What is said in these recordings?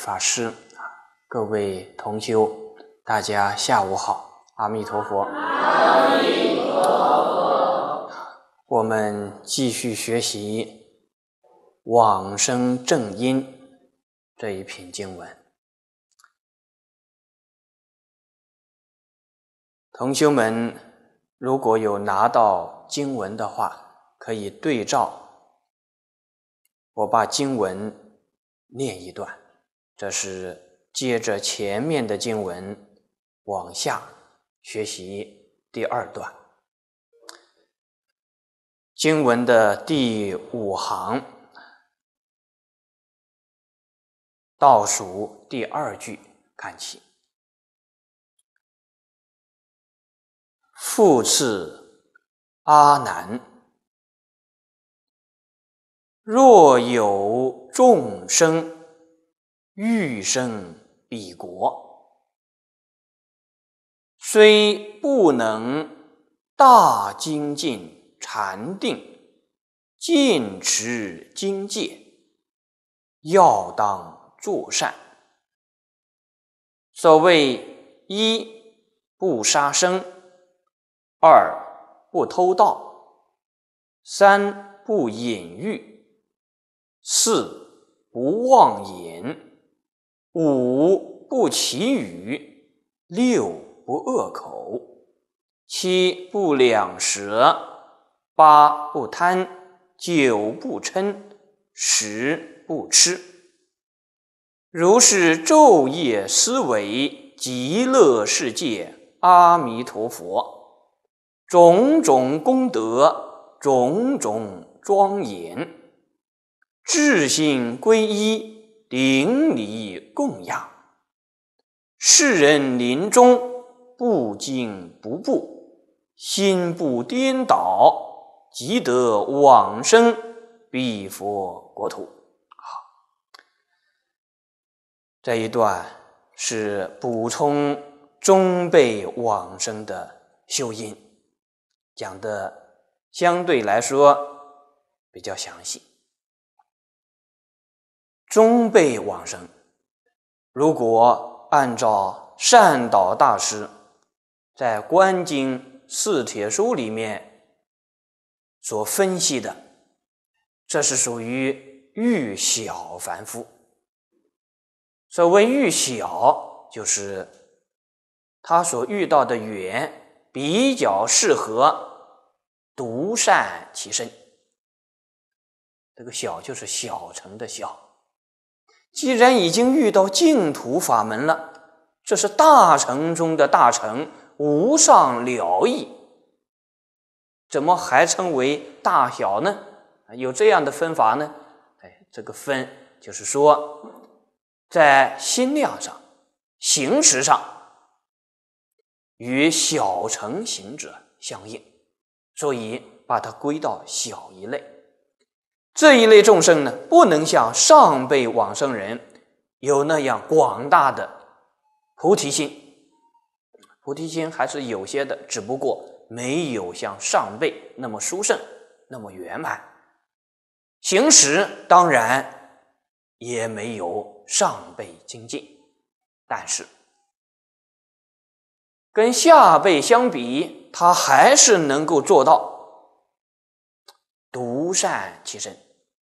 法师，各位同修，大家下午好，阿弥陀佛。 阿弥陀佛。 我们继续学习往生正因这一品经文。同修们如果有拿到经文的话，可以对照我把经文念一段，这是接着前面的经文往下学习第二段。经文的第5行倒数第2句看起。复次阿难，若有众生欲生彼国，虽不能大精进禅定，尽持经戒，要当作善。所谓一不杀生，2不偷盗，3不淫欲，4不妄言，5不绮语，6不恶口，7不两舌，8不贪，9不嗔，10不痴。如是昼夜思维极乐世界阿弥陀佛，种种功德，种种庄严，至心皈依，顶礼供养。世人临终不惊不怖，心不颠倒，即得往生彼佛国土。这一段是补充中辈往生的修因，讲的相对来说比较详细。中辈往生，如果按照善导大师在《观经四帖书》里面所分析的，这是属于欲小凡夫。所谓欲小，就是他所遇到的缘比较适合独善其身。这个小就是小乘的小。既然已经遇到净土法门了，这是大乘中的大乘，无上了义，怎么还称为大小呢？有这样的分法呢？这个分就是说在心量上、行持上与小乘行者相应，所以把它归到小一类。这一类众生呢，不能像上辈往生人有那样广大的菩提心，菩提心还是有些的，只不过没有像上辈那么殊胜，那么圆满。行持当然也没有上辈精进，但是跟下辈相比，他还是能够做到独善其身。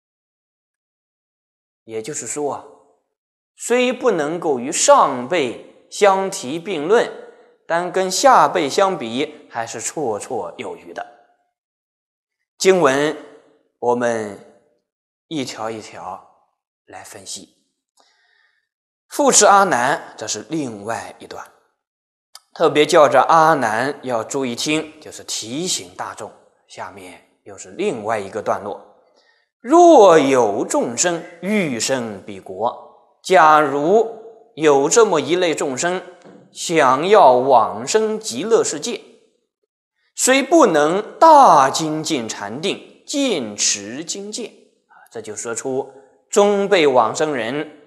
也就是说虽不能够与上辈相提并论，但跟下辈相比还是绰绰有余的。经文我们一条一条来分析。复次阿难，这是另外一段，特别叫着阿难要注意听，就是提醒大众。下面又是另外一个段落。若有众生欲生彼国，假如有这么一类众生想要往生极乐世界，虽不能大精进禅定，尽持经戒，这就说出中辈往生人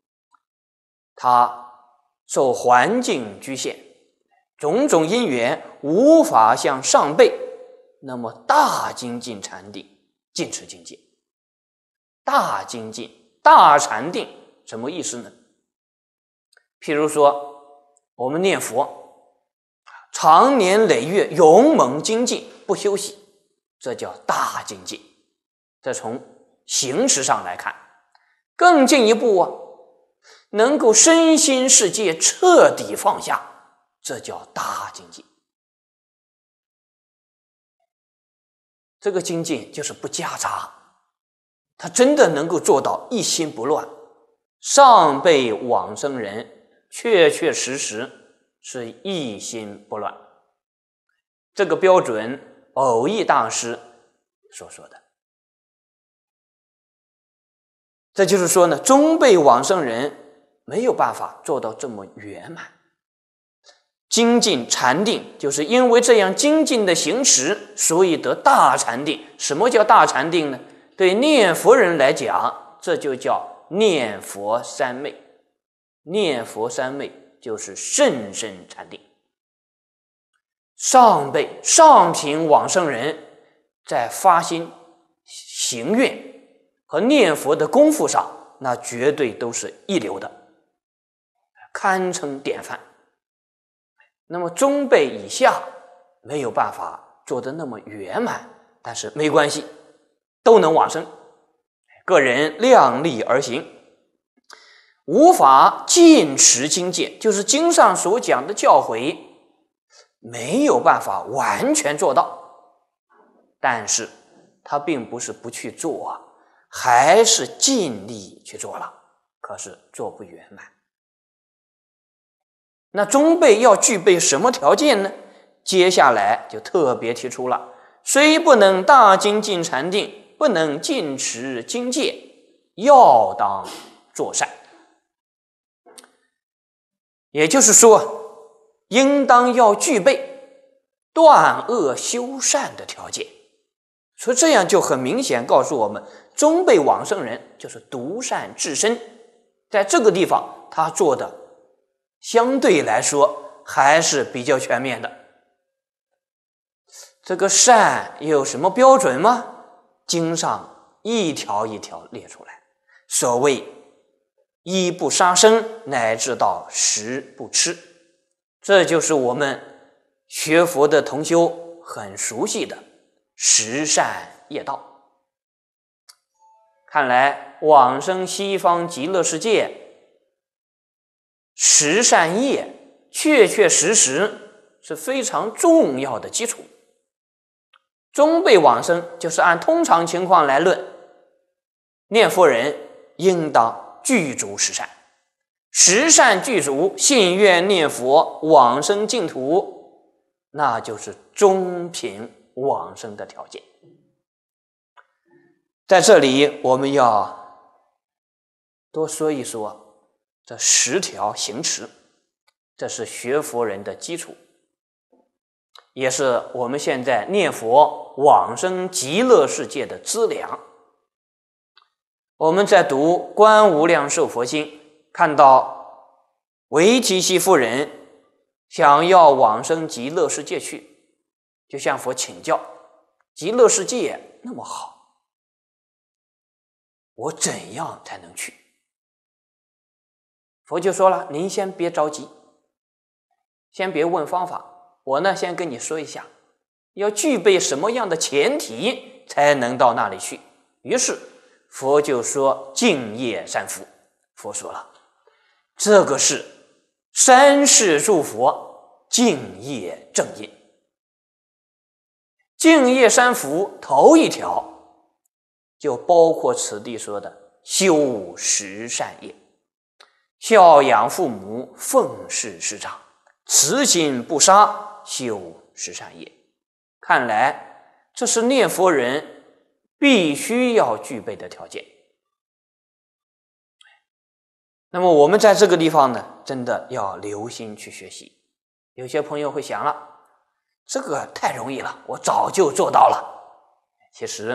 他受环境局限，种种因缘无法像上辈那么大精进禅定，尽持经戒。大精进、大禅定什么意思呢？ 譬如说我们念佛，长年累月勇猛精进不休息，这叫大精进。这从形式上来看，更进一步能够身心世界彻底放下，这叫大精进。这个精进就是不夹杂，他真的能够做到一心不乱。上辈往生人确确实实是一心不乱，这个标准偶益大师所说的。这就是说呢，中辈往生人没有办法做到这么圆满。精进禅定，就是因为这样精进的行持，所以得大禅定。什么叫大禅定呢？对念佛人来讲，这就叫念佛三昧。念佛三昧就是甚深禅定。上辈上品往生人在发心行愿和念佛的功夫上，那绝对都是一流的，堪称典范。那么中辈以下没有办法做得那么圆满，但是没关系，都能往生。个人量力而行，无法尽持经戒，就是经上所讲的教诲，没有办法完全做到，但是他并不是不去做，还是尽力去做了，可是做不圆满。那中辈要具备什么条件呢？接下来就特别提出了，虽不能大精进禅定，不能尽持经戒，要当作善。也就是说，应当要具备断恶修善的条件。所以这样就很明显告诉我们，中辈往生人就是独善至身，在这个地方他做的相对来说还是比较全面的。这个善有什么标准吗？经上一条一条列出来，所谓一不杀生，乃至到十不吃，这就是我们学佛的同修很熟悉的十善业道。看来往生西方极乐世界，十善业确确实实是非常重要的基础。中辈往生就是按通常情况来论，念佛人应当具足十善，十善具足，信愿念佛，往生净土，那就是中品往生的条件。在这里我们要多说一说这10条行持，这是学佛人的基础，也是我们现在念佛往生极乐世界的资粮。我们在读《观无量寿佛经》，看到维提西夫人想要往生极乐世界去，就向佛请教，极乐世界那么好，我怎样才能去？佛就说了，您先别着急，先别问方法，我呢先跟你说一下，要具备什么样的前提才能到那里去。于是佛就说净业三福。佛说了，这个是三世诸佛净业正因。净业三福头一条就包括此地说的修十善业，孝养父母，奉事师长，慈心不杀，修十善业。看来这是念佛人必须要具备的条件。那么我们在这个地方呢，真的要留心去学习。有些朋友会想了，这个太容易了，我早就做到了。其实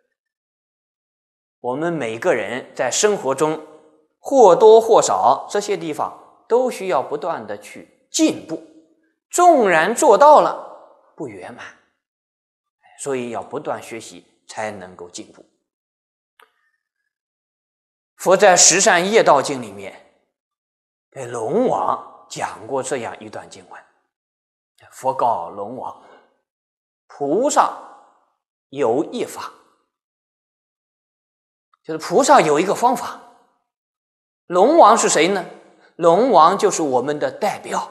我们每个人在生活中或多或少这些地方都需要不断的去进步，纵然做到了不圆满，所以要不断学习才能够进步。佛在十善业道经里面龙王讲过这样一段经文，佛告龙王：菩萨有一法，就是菩萨有一个方法。龙王是谁呢？龙王就是我们的代表。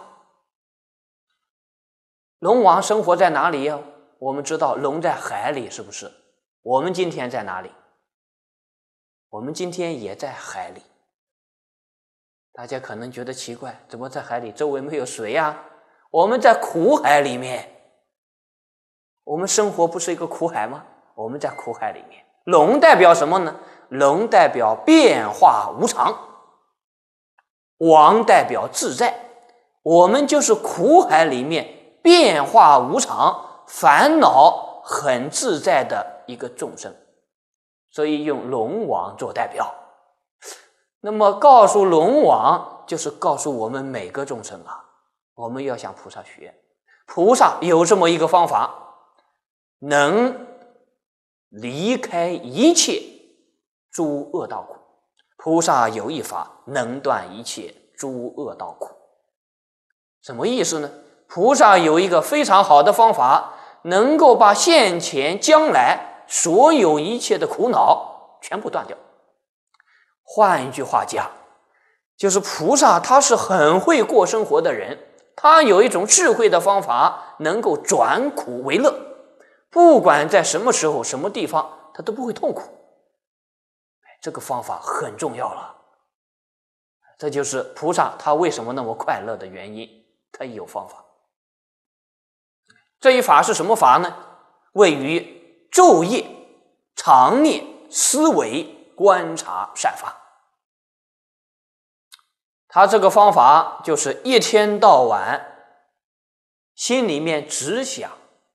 龙王生活在哪里呀？我们知道龙在海里，是不是？我们今天在哪里？我们今天也在海里。大家可能觉得奇怪，怎么在海里周围没有水呀？我们在苦海里面。我们生活不是一个苦海吗？我们在苦海里面。龙代表什么呢？龙代表变化无常，王代表自在。我们就是苦海里面变化无常、烦恼很自在的一个众生，所以用龙王做代表。那么告诉龙王，就是告诉我们每个众生啊，我们要向菩萨学。菩萨有这么一个方法，能离开一切诸恶道苦。菩萨有一法，能断一切诸恶道苦。什么意思呢？菩萨有一个非常好的方法，能够把现前将来所有一切的苦恼全部断掉。换一句话讲，就是菩萨他是很会过生活的人，他有一种智慧的方法，能够转苦为乐，不管在什么时候什么地方他都不会痛苦。这个方法很重要了，这就是菩萨他为什么那么快乐的原因，他有方法。这一法是什么法呢？位于昼夜常念思维观察善法。他这个方法就是一天到晚心里面只想，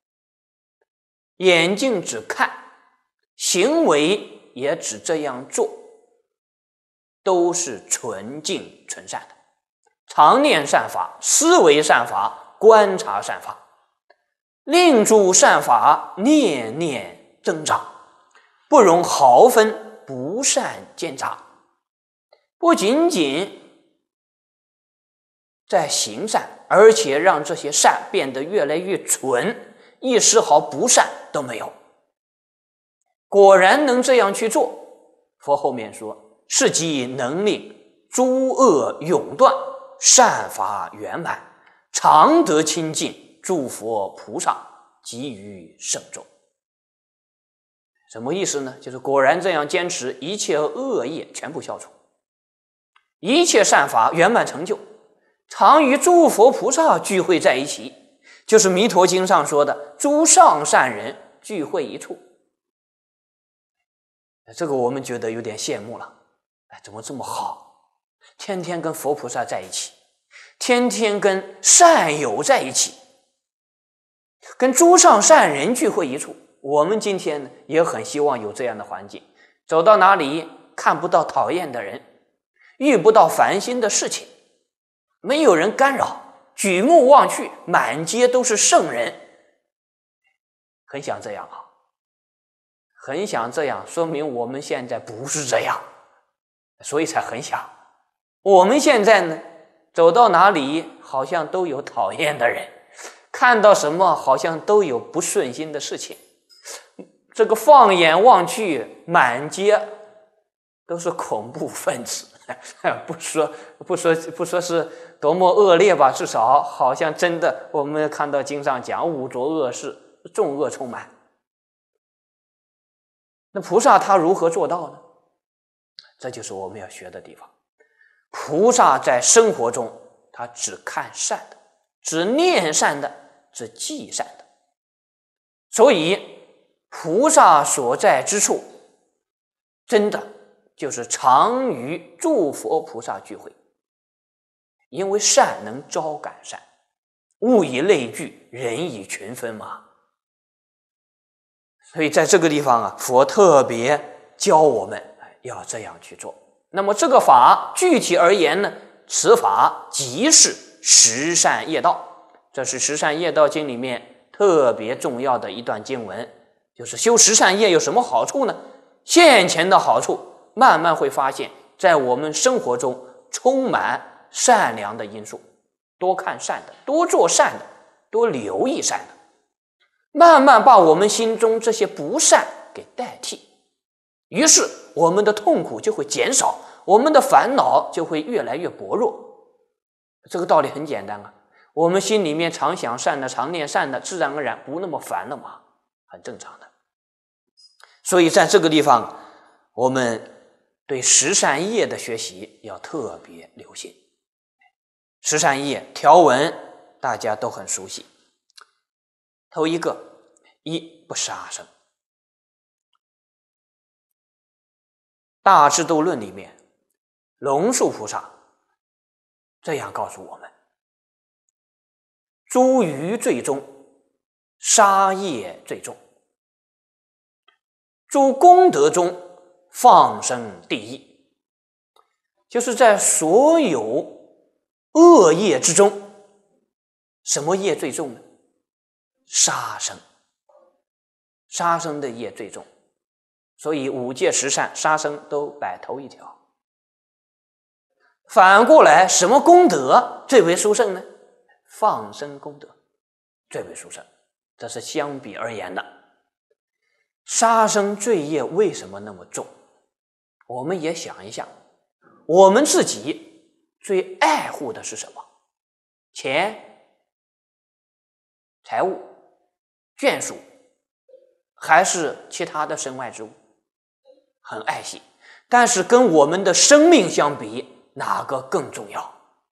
眼睛只看，行为也只这样做，都是纯净纯善的。常念善法，思维善法，观察善法，令诸善法念念增长，不容毫分不善间杂。不仅仅在行善，而且让这些善变得越来越纯，一丝毫不善都没有。果然能这样去做，佛后面说，是即能令诸恶永断，善法圆满，常得清净，诸佛菩萨给予圣众。什么意思呢？就是果然这样坚持，一切恶业全部消除，一切善法圆满成就，常与诸佛菩萨聚会在一起，就是弥陀经上说的诸上善人聚会一处。这个我们觉得有点羡慕了，怎么这么好，天天跟佛菩萨在一起，天天跟善友在一起，跟诸上善人聚会一处。我们今天呢，也很希望有这样的环境，走到哪里看不到讨厌的人，遇不到烦心的事情，没有人干扰，举目望去满街都是圣人，很想这样啊，很想这样，说明我们现在不是这样，所以才很想。我们现在呢，走到哪里好像都有讨厌的人，看到什么好像都有不顺心的事情。这个放眼望去，满街都是恐怖分子，不说是多么恶劣吧，至少好像真的，我们看到经上讲污浊恶事，众恶充满。那菩萨他如何做到呢？这就是我们要学的地方。菩萨在生活中，他只看善的，只念善的，只记善的。所以菩萨所在之处，真的就是常与诸佛菩萨聚会。因为善能招感善，物以类聚，人以群分嘛。所以在这个地方啊，佛特别教我们要这样去做。那么这个法具体而言呢，此法即是十善业道。这是十善业道经里面特别重要的一段经文，就是修十善业有什么好处呢？现前的好处，慢慢会发现在我们生活中充满善良的因素，多看善的，多做善的，多留意善的，慢慢把我们心中这些不善给代替，于是我们的痛苦就会减少，我们的烦恼就会越来越薄弱。这个道理很简单啊，我们心里面常想善的，常念善的，自然而然不那么烦了嘛，很正常的。所以在这个地方，我们对十善业的学习要特别留心。十善业条文大家都很熟悉。头一个，一不杀生。大智度论里面，龙树菩萨这样告诉我们：诸愚最重，杀业最重；诸功德中，放生第一。就是在所有恶业之中，什么业最重呢？杀生。杀生的业最重，所以五戒十善杀生都摆头一条。反过来，什么功德最为殊胜呢？放生功德最为殊胜，这是相比而言的。杀生罪业为什么那么重？我们也想一想，我们自己最爱护的是什么？钱、财物、眷属，还是其他的身外之物？很爱惜，但是跟我们的生命相比，哪个更重要？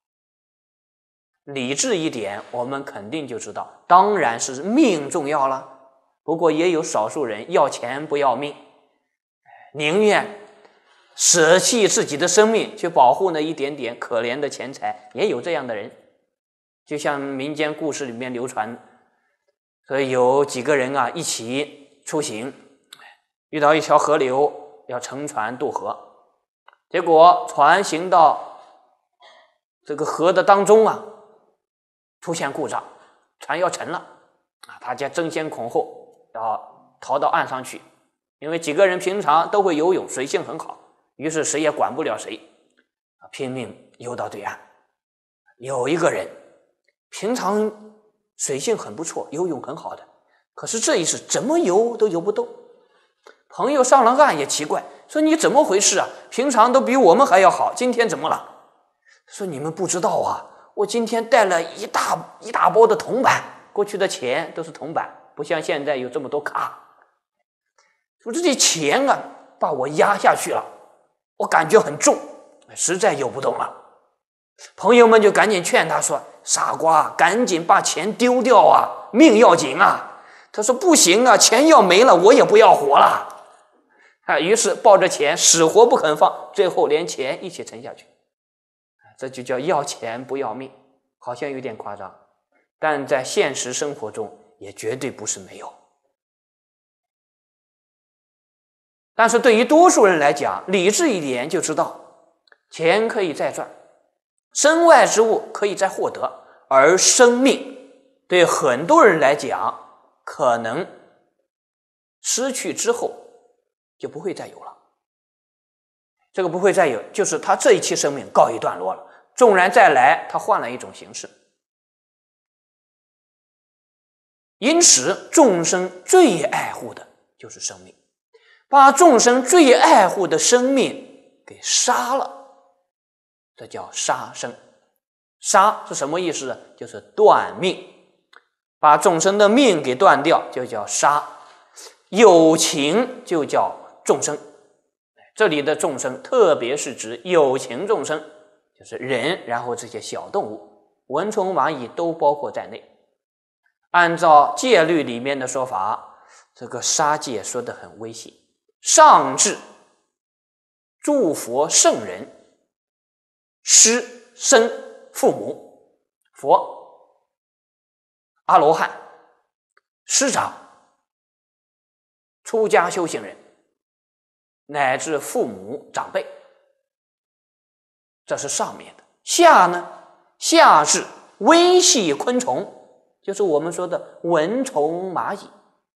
理智一点，我们肯定就知道，当然是命重要了。不过也有少数人要钱不要命，宁愿舍弃自己的生命去保护那一点点可怜的钱财，也有这样的人。就像民间故事里面流传，所以有几个人啊一起出行，遇到一条河流，要乘船渡河，结果船行到这个河的当中啊，出现故障，船要沉了啊，大家争先恐后要逃到岸上去，因为几个人平常都会游泳，水性很好，于是谁也管不了谁，拼命游到对岸。有一个人平常水性很不错，游泳很好的，可是这一次怎么游都游不动。朋友上了岸也奇怪，说你怎么回事啊？平常都比我们还要好，今天怎么了？说你们不知道啊，我今天带了一大包的铜板，过去的钱都是铜板，不像现在有这么多卡。说这些钱啊，把我压下去了，我感觉很重，实在游不动了。朋友们就赶紧劝他说：傻瓜，赶紧把钱丢掉啊，命要紧啊。他说不行啊，钱要没了我也不要活了啊。于是抱着钱死活不肯放，最后连钱一起沉下去。这就叫要钱不要命，好像有点夸张，但在现实生活中也绝对不是没有。但是对于多数人来讲，理智一点就知道，钱可以再赚，身外之物可以再获得，而生命对很多人来讲，可能失去之后就不会再有了。这个不会再有，就是他这一期生命告一段落了，纵然再来，他换了一种形式。因此众生最爱护的就是生命，把众生最爱护的生命给杀了，这叫杀生。杀是什么意思？就是断命，把众生的命给断掉，就叫杀。有情就叫众生，这里的众生特别是指有情众生，就是人，然后这些小动物，蚊虫蚂蚁都包括在内。按照戒律里面的说法，这个杀戒说得很微细，上至诸佛圣人、师生父母、佛、阿罗汉、师长、出家修行人，乃至父母长辈，这是上面的。下呢？下至微细昆虫，就是我们说的蚊虫蚂蚁，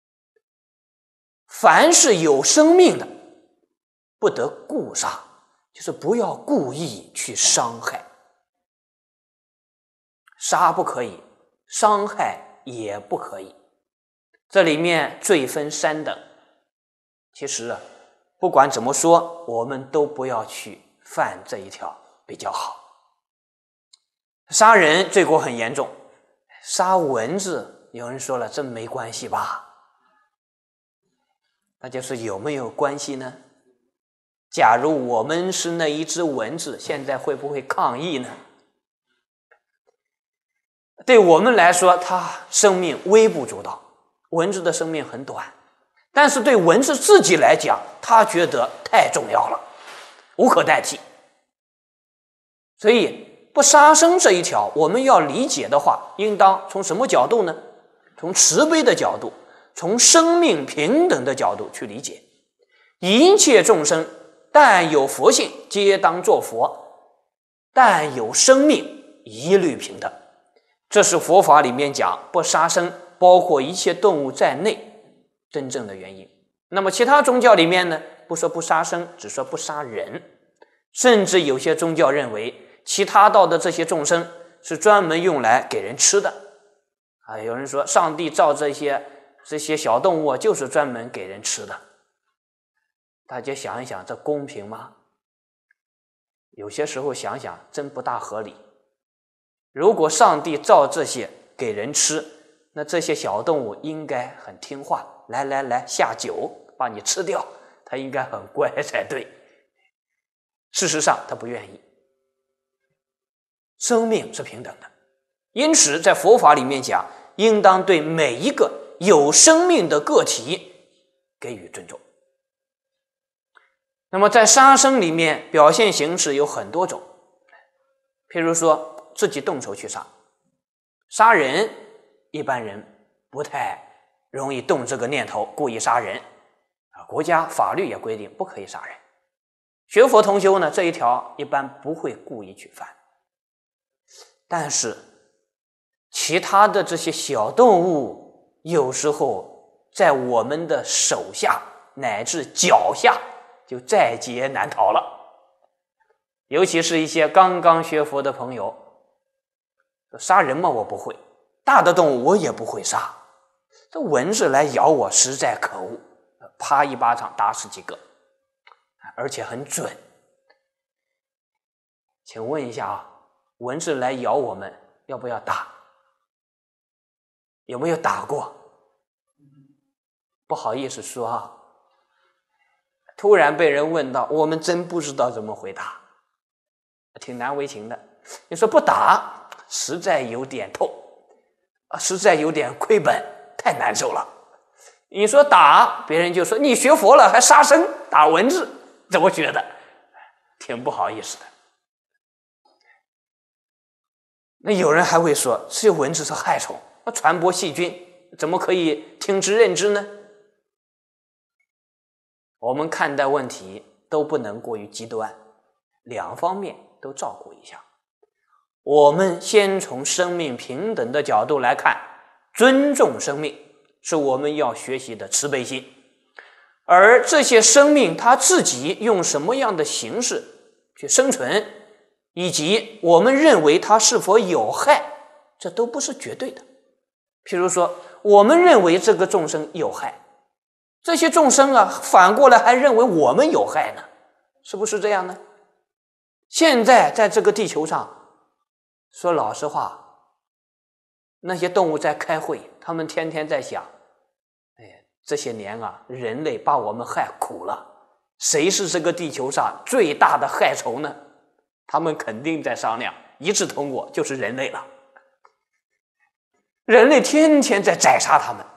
凡是有生命的不得故杀，就是不要故意去伤害。 杀不可以，伤害也不可以。这里面罪分3等。其实啊，不管怎么说，我们都不要去犯这一条比较好。杀人罪过很严重，杀蚊子，有人说了，这没关系吧？那就是有没有关系呢？假如我们是那一只蚊子，现在会不会抗议呢？对我们来说，它生命微不足道，蚊子的生命很短，但是对蚊子自己来讲，它觉得太重要了，无可代替。所以不杀生这一条，我们要理解的话，应当从什么角度呢？从慈悲的角度，从生命平等的角度去理解。一切众生但有佛性，皆当作佛；但有生命，一律平等。这是佛法里面讲不杀生，包括一切动物在内真正的原因。那么其他宗教里面呢，不说不杀生，只说不杀人。甚至有些宗教认为其他道的这些众生是专门用来给人吃的有人说上帝造这些小动物就是专门给人吃的。大家想一想，这公平吗？有些时候想想真不大合理。如果上帝造这些给人吃，那这些小动物应该很听话，来下酒把你吃掉，它应该很乖才对。事实上它不愿意。生命是平等的，因此在佛法里面讲，应当对每一个有生命的个体给予尊重。那么在杀生里面，表现形式有很多种，譬如说自己动手去杀。杀人一般人不太容易动这个念头，故意杀人国家法律也规定不可以杀人。学佛同修呢，这一条一般不会故意去犯。但是其他的这些小动物，有时候在我们的手下乃至脚下就在劫难逃了。尤其是一些刚刚学佛的朋友，杀人嘛我不会，大的动物我也不会杀，这蚊子来咬我实在可恶，啪一巴掌打死几个，而且很准。请问一下蚊子来咬我们要不要打？有没有打过？不好意思说突然被人问到，我们真不知道怎么回答，挺难为情的。你说不打，实在有点痛实在有点亏本，太难受了。你说打，别人就说你学佛了还杀生打蚊子，怎么觉得挺不好意思的。那有人还会说这蚊子是害虫，传播细菌，怎么可以听之任之呢？我们看待问题都不能过于极端，两方面都照顾一下。我们先从生命平等的角度来看，尊重生命是我们要学习的慈悲心。而这些生命它自己用什么样的形式去生存，以及我们认为它是否有害，这都不是绝对的。譬如说我们认为这个众生有害，这些众生反过来还认为我们有害呢，是不是这样呢？现在在这个地球上，说老实话，那些动物在开会，他们天天在想，这些年人类把我们害苦了，谁是这个地球上最大的害虫呢？他们肯定在商量，一致通过就是人类了。人类天天在宰杀他们。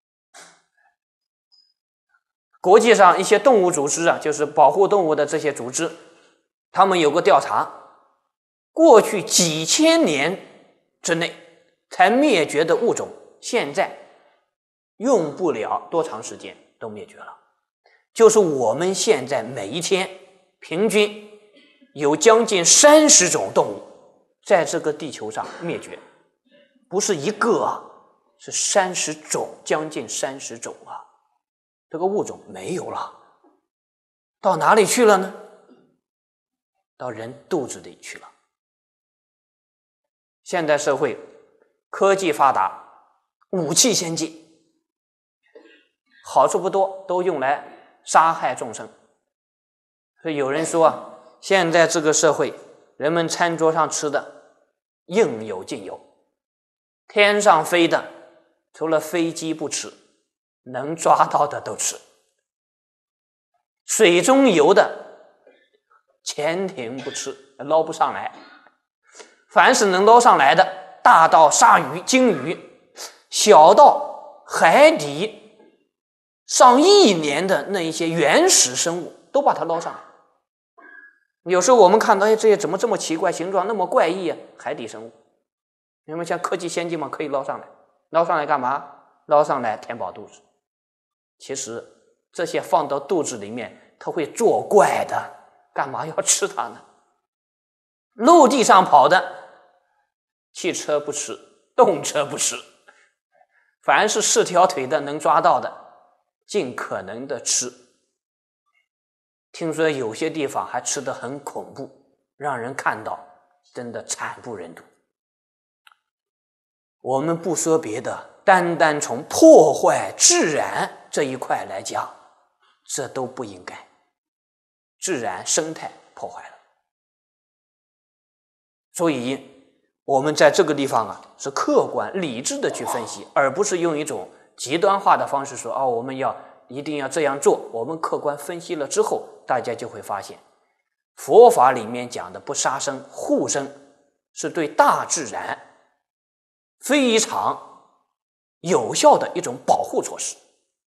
国际上一些动物组织就是保护动物的这些组织，他们有个调查，过去几千年之内才灭绝的物种，现在用不了多长时间都灭绝了。就是我们现在每一天平均有将近30种动物在这个地球上灭绝，不是一个是30种，将近30种这个物种没有了，到哪里去了呢？到人肚子里去了。 现代社会科技发达，武器先进，好处不多，都用来杀害众生。所以有人说现在这个社会，人们餐桌上吃的应有尽有，天上飞的除了飞机不吃，能抓到的都吃，水中游的潜艇不吃，捞不上来。凡是能捞上来的，大到鲨鱼、鲸鱼，小到海底上亿年的那一些原始生物，都把它捞上来。有时候我们看到，这些怎么这么奇怪，形状那么怪异啊？海底生物，因为像科技先进嘛，可以捞上来。捞上来干嘛？捞上来填饱肚子。其实这些放到肚子里面，它会作怪的，干嘛要吃它呢？陆地上跑的，汽车不吃，动车不吃，凡是4条腿的能抓到的，尽可能的吃。听说有些地方还吃得很恐怖，让人看到真的惨不忍睹。我们不说别的，单单从破坏自然这一块来讲，这都不应该。自然生态破坏了，所以我们在这个地方是客观理智的去分析，而不是用一种极端化的方式说我们一定要这样做。我们客观分析了之后，大家就会发现，佛法里面讲的不杀生、护生，是对大自然非常有效的一种保护措施。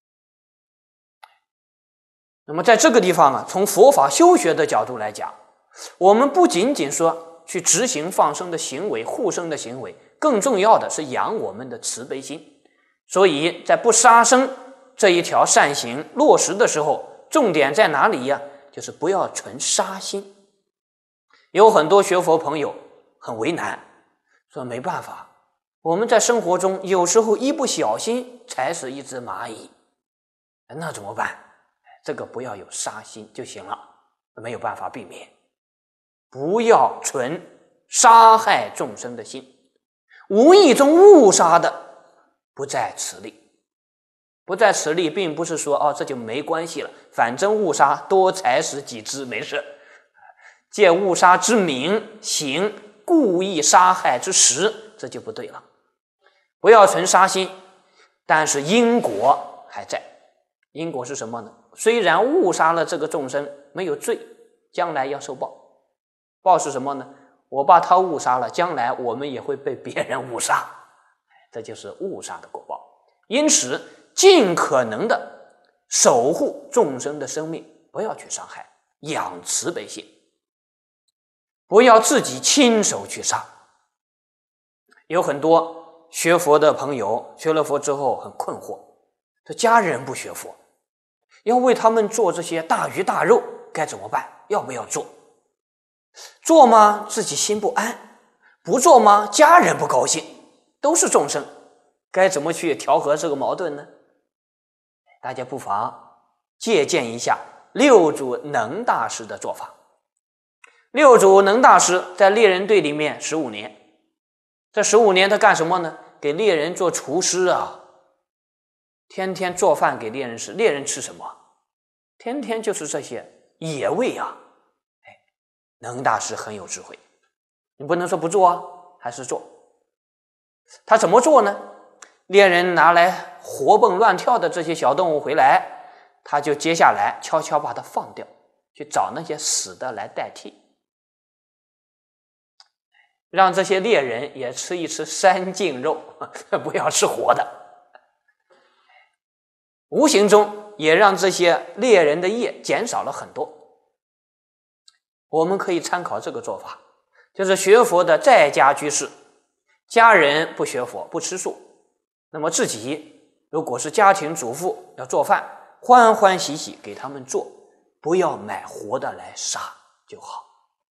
那么在这个地方从佛法修学的角度来讲，我们不仅仅说去执行放生的行为、护生的行为，更重要的是养我们的慈悲心。所以在不杀生这一条善行落实的时候，重点在哪里呀？就是不要存杀心。有很多学佛朋友很为难，说没办法，我们在生活中有时候一不小心踩死一只蚂蚁，那怎么办？这个不要有杀心就行了，没有办法避免。不要存杀害众生的心，无意中误杀的不在此例。不在此例并不是说这就没关系了，反正误杀多踩死几只没事，借误杀之名行故意杀害之实，这就不对了。不要存杀心，但是因果还在。因果是什么呢？虽然误杀了这个众生没有罪，将来要受报。报是什么呢？我把他误杀了，将来我们也会被别人误杀，这就是误杀的果报。因此尽可能的守护众生的生命，不要去伤害，养慈悲心，不要自己亲手去杀。有很多学佛的朋友学了佛之后很困惑，这家人不学佛，要为他们做这些大鱼大肉该怎么办？要不要做？做吗？自己心不安；不做吗？家人不高兴。都是众生，该怎么去调和这个矛盾呢？大家不妨借鉴一下六祖能大师的做法。六祖能大师在猎人队里面15年，这15年他干什么呢？给猎人做厨师天天做饭给猎人吃。猎人吃什么？天天就是这些野味能大师很有智慧，你不能说不做还是做。他怎么做呢？猎人拿来活蹦乱跳的这些小动物回来，他就接下来悄悄把它放掉，去找那些死的来代替，让这些猎人也吃一吃山净肉，不要吃活的。无形中也让这些猎人的业减少了很多。我们可以参考这个做法，就是学佛的在家居士，家人不学佛不吃素，那么自己如果是家庭主妇要做饭，欢欢喜喜给他们做，不要买活的来杀就好。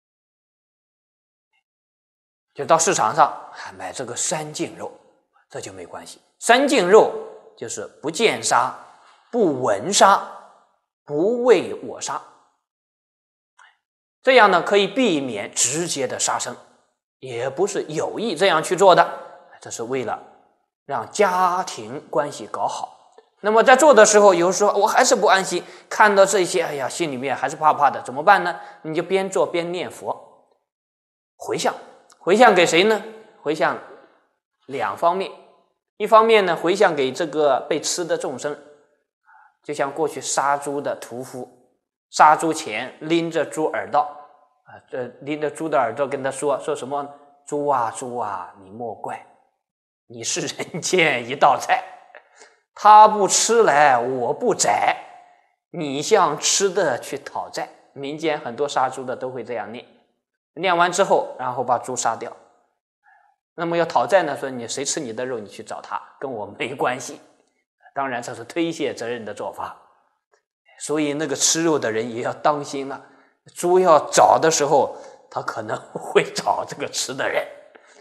就到市场上买这个山净肉，这就没关系。山净肉就是不见杀、不闻杀、不为我杀，这样呢可以避免直接的杀生， 也不是有意这样去做的，这是为了让家庭关系搞好。那么在做的时候，有时候我还是不安心，看到这些，哎呀，心里面还是怕怕的，怎么办呢？你就边做边念佛，回向。回向给谁呢？回向两方面，一方面呢，回向给这个被吃的众生，就像过去杀猪的屠夫，杀猪前拎着猪耳朵，拎着猪的耳朵跟他说什么？猪啊猪啊，你莫怪，你是人间一道菜，他不吃来我不宰，你向吃的去讨债。民间很多杀猪的都会这样念完之后，然后把猪杀掉。那么要讨债呢，说你谁吃你的肉，你去找他，跟我没关系。当然这是推卸责任的做法，所以那个吃肉的人也要当心了。猪要找的时候，他可能会找这个吃的人。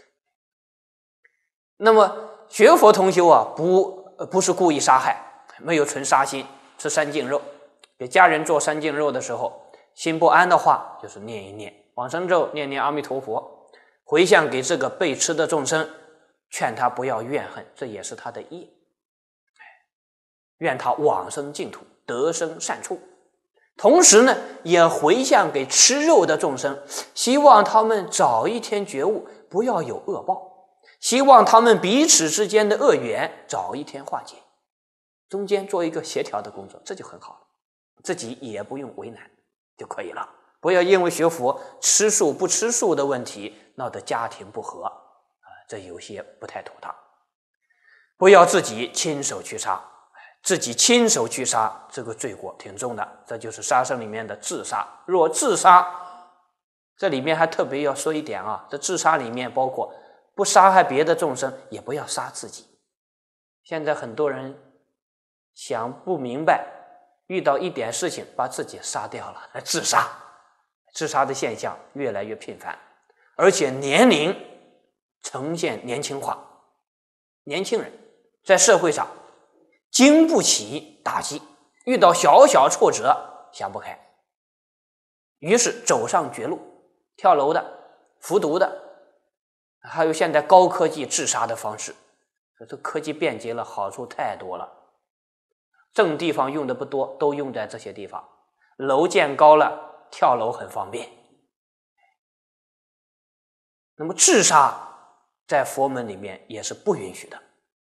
那么学佛同修啊，不是故意杀害，没有存杀心，吃三净肉。给家人做三净肉的时候，心不安的话，就是念一念往生咒，念念阿弥陀佛，回向给这个被吃的众生，劝他不要怨恨，这也是他的业。愿他往生净土，得生善处。同时呢，也回向给吃肉的众生，希望他们早一天觉悟，不要有恶报，希望他们彼此之间的恶缘早一天化解，中间做一个协调的工作，这就很好了，自己也不用为难就可以了。不要因为学佛吃素不吃素的问题闹得家庭不和，这有些不太妥当。不要自己亲手去杀，自己亲手去杀，这个罪过挺重的，这就是杀生里面的自杀。若自杀，这里面还特别要说一点啊，这自杀里面包括不杀害别的众生，也不要杀自己。现在很多人想不明白，遇到一点事情把自己杀掉了，自杀。自杀的现象越来越频繁，而且年龄呈现年轻化。年轻人在社会上经不起打击，遇到小小挫折想不开，于是走上绝路，跳楼的、服毒的，还有现在高科技自杀的方式。这科技便捷了，好处太多了，正地方用的不多，都用在这些地方。楼建高了，跳楼很方便。那么自杀在佛门里面也是不允许的。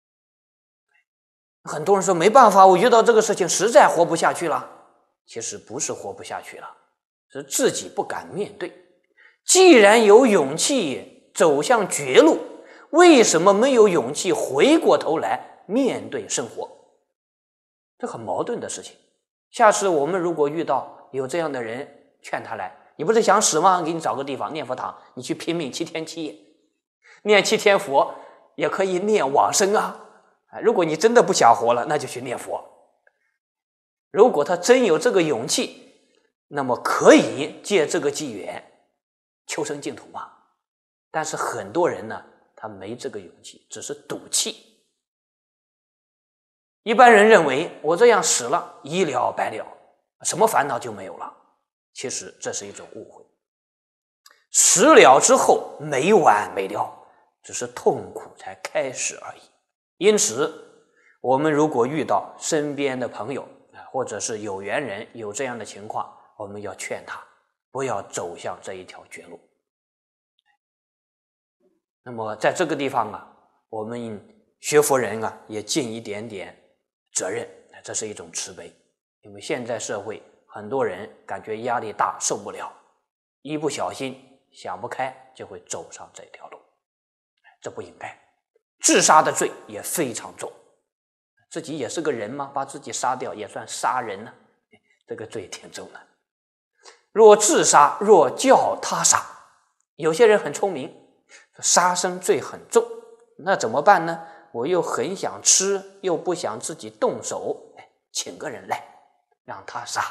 很多人说没办法，我遇到这个事情实在活不下去了。其实不是活不下去了，是自己不敢面对。既然有勇气走向绝路，为什么没有勇气回过头来面对生活？这很矛盾的事情。下次我们如果遇到有这样的人，劝他来，你不是想死吗？给你找个地方念佛堂，你去拼命7天7夜，念7天佛，也可以念往生啊。如果你真的不想活了，那就去念佛。如果他真有这个勇气，那么可以借这个机缘求生净土嘛。但是很多人呢，他没这个勇气，只是赌气。一般人认为我这样死了，一了百了，什么烦恼就没有了。其实这是一种误会，死了之后没完没了，只是痛苦才开始而已。因此我们如果遇到身边的朋友或者是有缘人有这样的情况，我们要劝他不要走向这一条绝路。那么在这个地方啊，我们学佛人啊也尽一点点责任，这是一种慈悲。因为现在社会很多人感觉压力大，受不了，一不小心想不开就会走上这条路，这不应该。自杀的罪也非常重，自己也是个人嘛，把自己杀掉也算杀人呢，这个罪挺重的。若自杀，若教他杀，有些人很聪明，杀生罪很重，那怎么办呢？我又很想吃，又不想自己动手，请个人来让他杀，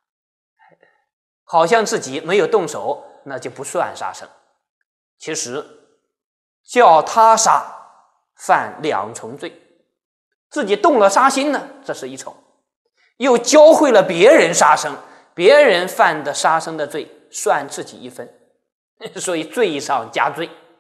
好像自己没有动手，那就不算杀生。其实叫他杀犯2重罪，自己动了杀心呢，这是1重，又教会了别人杀生，别人犯的杀生的罪算自己1分，所以罪上加罪，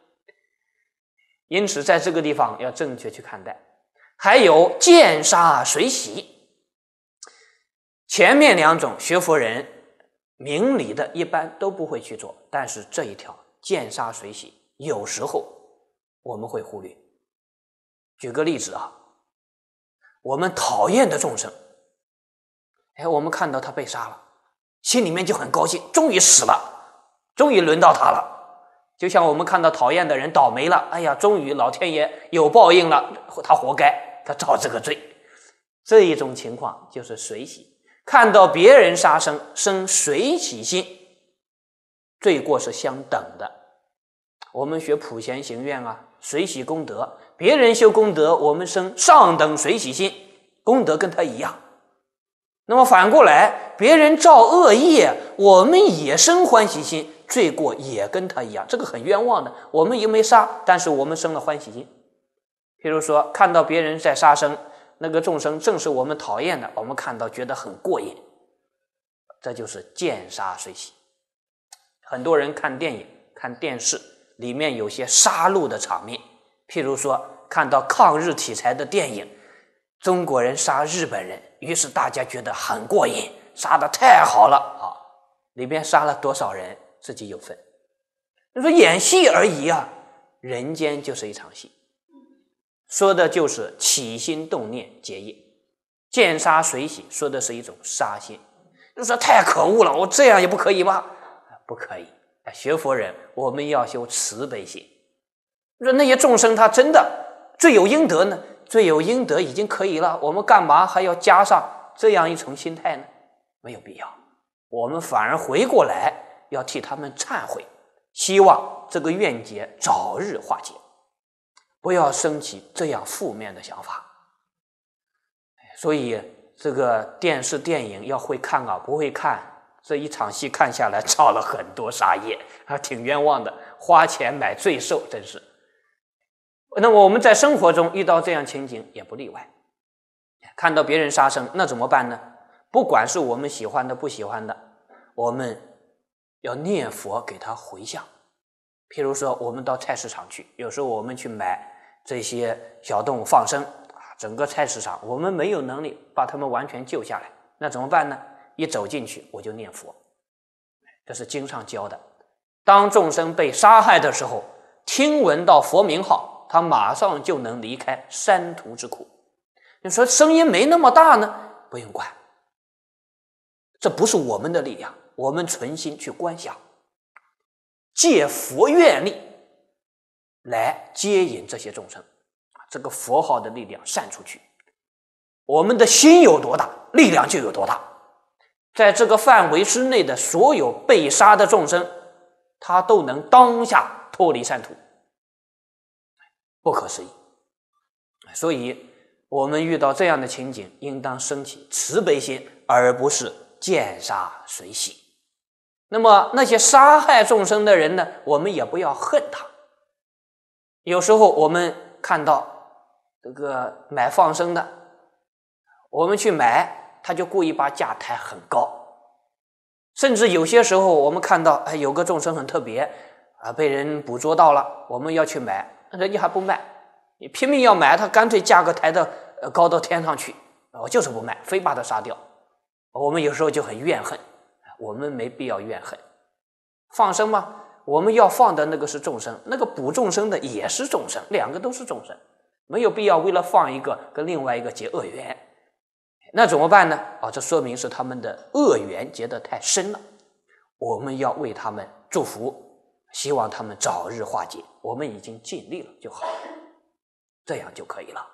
因此在这个地方要正确去看待。还有见杀随喜，前面两种学佛人明理的一般都不会去做，但是这一条见杀随喜有时候我们会忽略。举个例子啊，我们讨厌的众生，我们看到他被杀了，心里面就很高兴，终于死了，终于轮到他了。就像我们看到讨厌的人倒霉了，哎呀，终于老天爷有报应了，他活该，他遭这个罪。这一种情况就是随喜，看到别人杀生生随喜心，罪过是相等的。我们学普贤行愿啊，随喜功德，别人修功德，我们生上等随喜心，功德跟他一样。那么反过来，别人造恶业，我们也生欢喜心，罪过也跟他一样，这个很冤枉的。我们也没杀，但是我们生了欢喜心。譬如说看到别人在杀生，那个众生正是我们讨厌的，我们看到觉得很过瘾，这就是见杀随喜。很多人看电影看电视，里面有些杀戮的场面，譬如说看到抗日题材的电影，中国人杀日本人，于是大家觉得很过瘾，杀得太好了啊！里面杀了多少人自己有份。你说演戏而已啊，人间就是一场戏，说的就是起心动念结业。见杀随喜说的是一种杀心，就说太可恶了，我这样也不可以吗？不可以。学佛人我们要修慈悲心。说那些众生他真的罪有应得呢，罪有应得已经可以了，我们干嘛还要加上这样一重心态呢？没有必要。我们反而回过来要替他们忏悔，希望这个怨结早日化解，不要升起这样负面的想法。所以这个电视电影要会看啊，不会看，这一场戏看下来造了很多杀业，还挺冤枉的，花钱买罪受，真是。那么我们在生活中遇到这样情景也不例外，看到别人杀生，那怎么办呢？不管是我们喜欢的不喜欢的，我们要念佛给他回向。譬如说我们到菜市场去，有时候我们去买这些小动物放生，整个菜市场我们没有能力把它们完全救下来，那怎么办呢？一走进去我就念佛，这是经上教的。当众生被杀害的时候，听闻到佛名号，他马上就能离开三途之苦。你说声音没那么大呢，不用管，这不是我们的力量，我们存心去观想，借佛愿力来接引这些众生，这个佛号的力量散出去，我们的心有多大，力量就有多大。在这个范围之内的所有被杀的众生，他都能当下脱离三途，不可思议。所以我们遇到这样的情景，应当升起慈悲心，而不是见杀随喜。那么那些杀害众生的人呢，我们也不要恨他。有时候我们看到这个买放生的，我们去买，他就故意把价抬很高。甚至有些时候我们看到有个众生很特别被人捕捉到了，我们要去买，人家还不卖，你拼命要买，他干脆价格抬到高到天上去，我就是不卖，非把他杀掉。我们有时候就很怨恨，我们没必要怨恨。放生嘛，我们要放的那个是众生，那个捕众生的也是众生，两个都是众生，没有必要为了放一个跟另外一个结恶缘。那怎么办呢？这说明是他们的恶缘结得太深了，我们要为他们祝福，希望他们早日化解，我们已经尽力了就好，这样就可以了。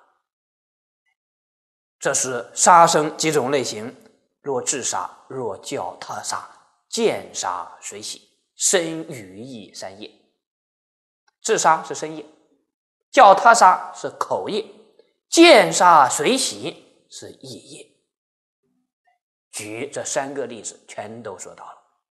这是杀生几种类型，若自杀，若教他杀，见杀随喜，身语意三业。自杀是身业，教他杀是口业，见杀随喜是意业。举这三个例子全都说到了。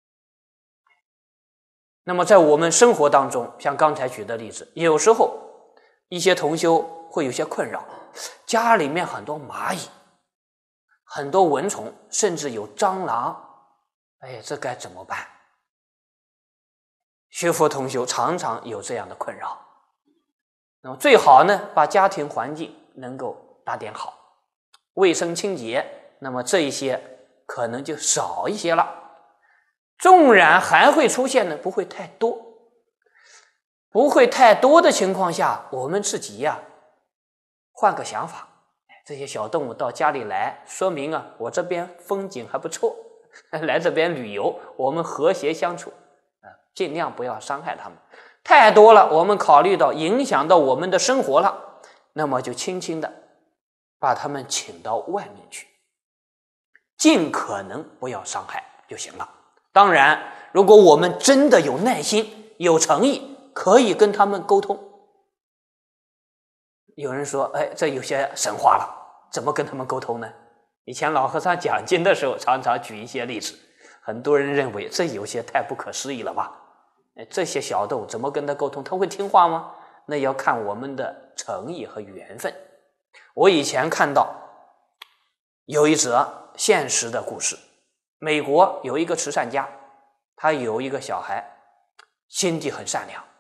那么在我们生活当中，像刚才举的例子，有时候一些同修会有些困扰，家里面很多蚂蚁，很多蚊虫，甚至有蟑螂，这该怎么办？学佛同修常常有这样的困扰。 那么最好呢，把家庭环境能够打点好，卫生清洁，那么这一些可能就少一些了。纵然还会出现呢，不会太多。不会太多的情况下，我们自己呀，换个想法，这些小动物到家里来，说明啊，我这边风景还不错，来这边旅游，我们和谐相处，尽量不要伤害它们。太多了，我们考虑到影响到我们的生活了，那么就轻轻的把它们请到外面去，尽可能不要伤害就行了。当然，如果我们真的有耐心、有诚意，可以跟他们沟通。有人说，这有些神话了，怎么跟他们沟通呢？以前老和尚讲经的时候，常常举一些例子，很多人认为这有些太不可思议了吧？这些小动物怎么跟他沟通？他会听话吗？那要看我们的诚意和缘分。我以前看到有一则现实的故事，美国有一个慈善家，他有一个小孩，心地很善良。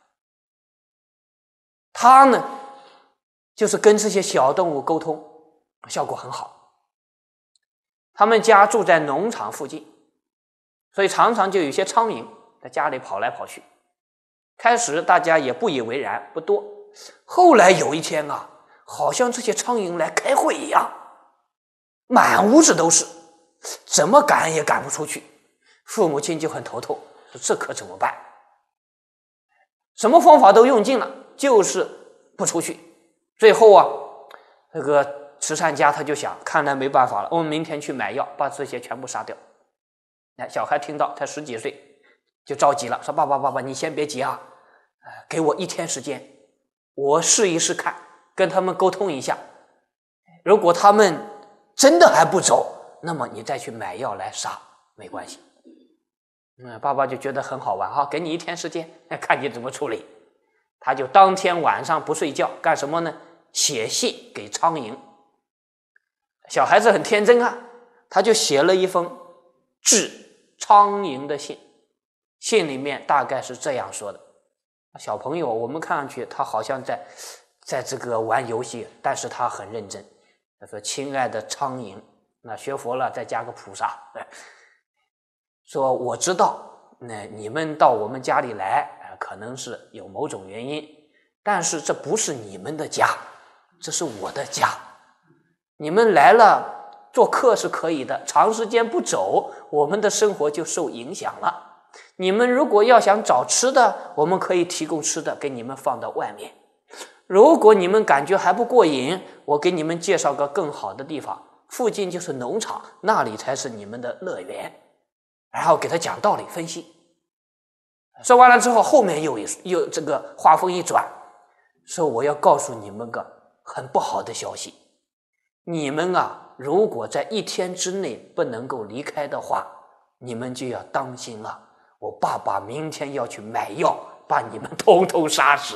他呢，就是跟这些小动物沟通，效果很好。他们家住在农场附近，所以常常就有些苍蝇在家里跑来跑去。开始大家也不以为然，不多。后来有一天啊，好像这些苍蝇来开会一样，满屋子都是，怎么赶也赶不出去。父母亲就很头痛，说这可怎么办？什么方法都用尽了，就是不出去。最后啊，这个慈善家他就想，看来没办法了，我们明天去买药，把这些全部杀掉。小孩听到才10几岁，就着急了，说爸爸，你先别急啊，给我1天时间，我试一试看，跟他们沟通一下。如果他们真的还不走，那么你再去买药来杀，没关系。爸爸就觉得很好玩哈，给你1天时间，看你怎么处理。他就当天晚上不睡觉，干什么呢？写信给苍蝇。小孩子很天真啊，他就写了一封致苍蝇的信。信里面大概是这样说的：小朋友，我们看上去他好像在这个玩游戏，但是他很认真。他说：“亲爱的苍蝇，那学佛了再加个菩萨。说我知道，你们到我们家里来，可能是有某种原因，但是这不是你们的家，这是我的家。你们来了做客是可以的，长时间不走，我们的生活就受影响了。你们如果要想找吃的，我们可以提供吃的给你们放到外面。如果你们感觉还不过瘾，我给你们介绍个更好的地方，附近就是农场，那里才是你们的乐园。”然后给他讲道理分析。说完了之后，后面又这个话锋一转，说我要告诉你们个很不好的消息，你们啊，如果在1天之内不能够离开的话，你们就要当心了，我爸爸明天要去买药，把你们统统杀死。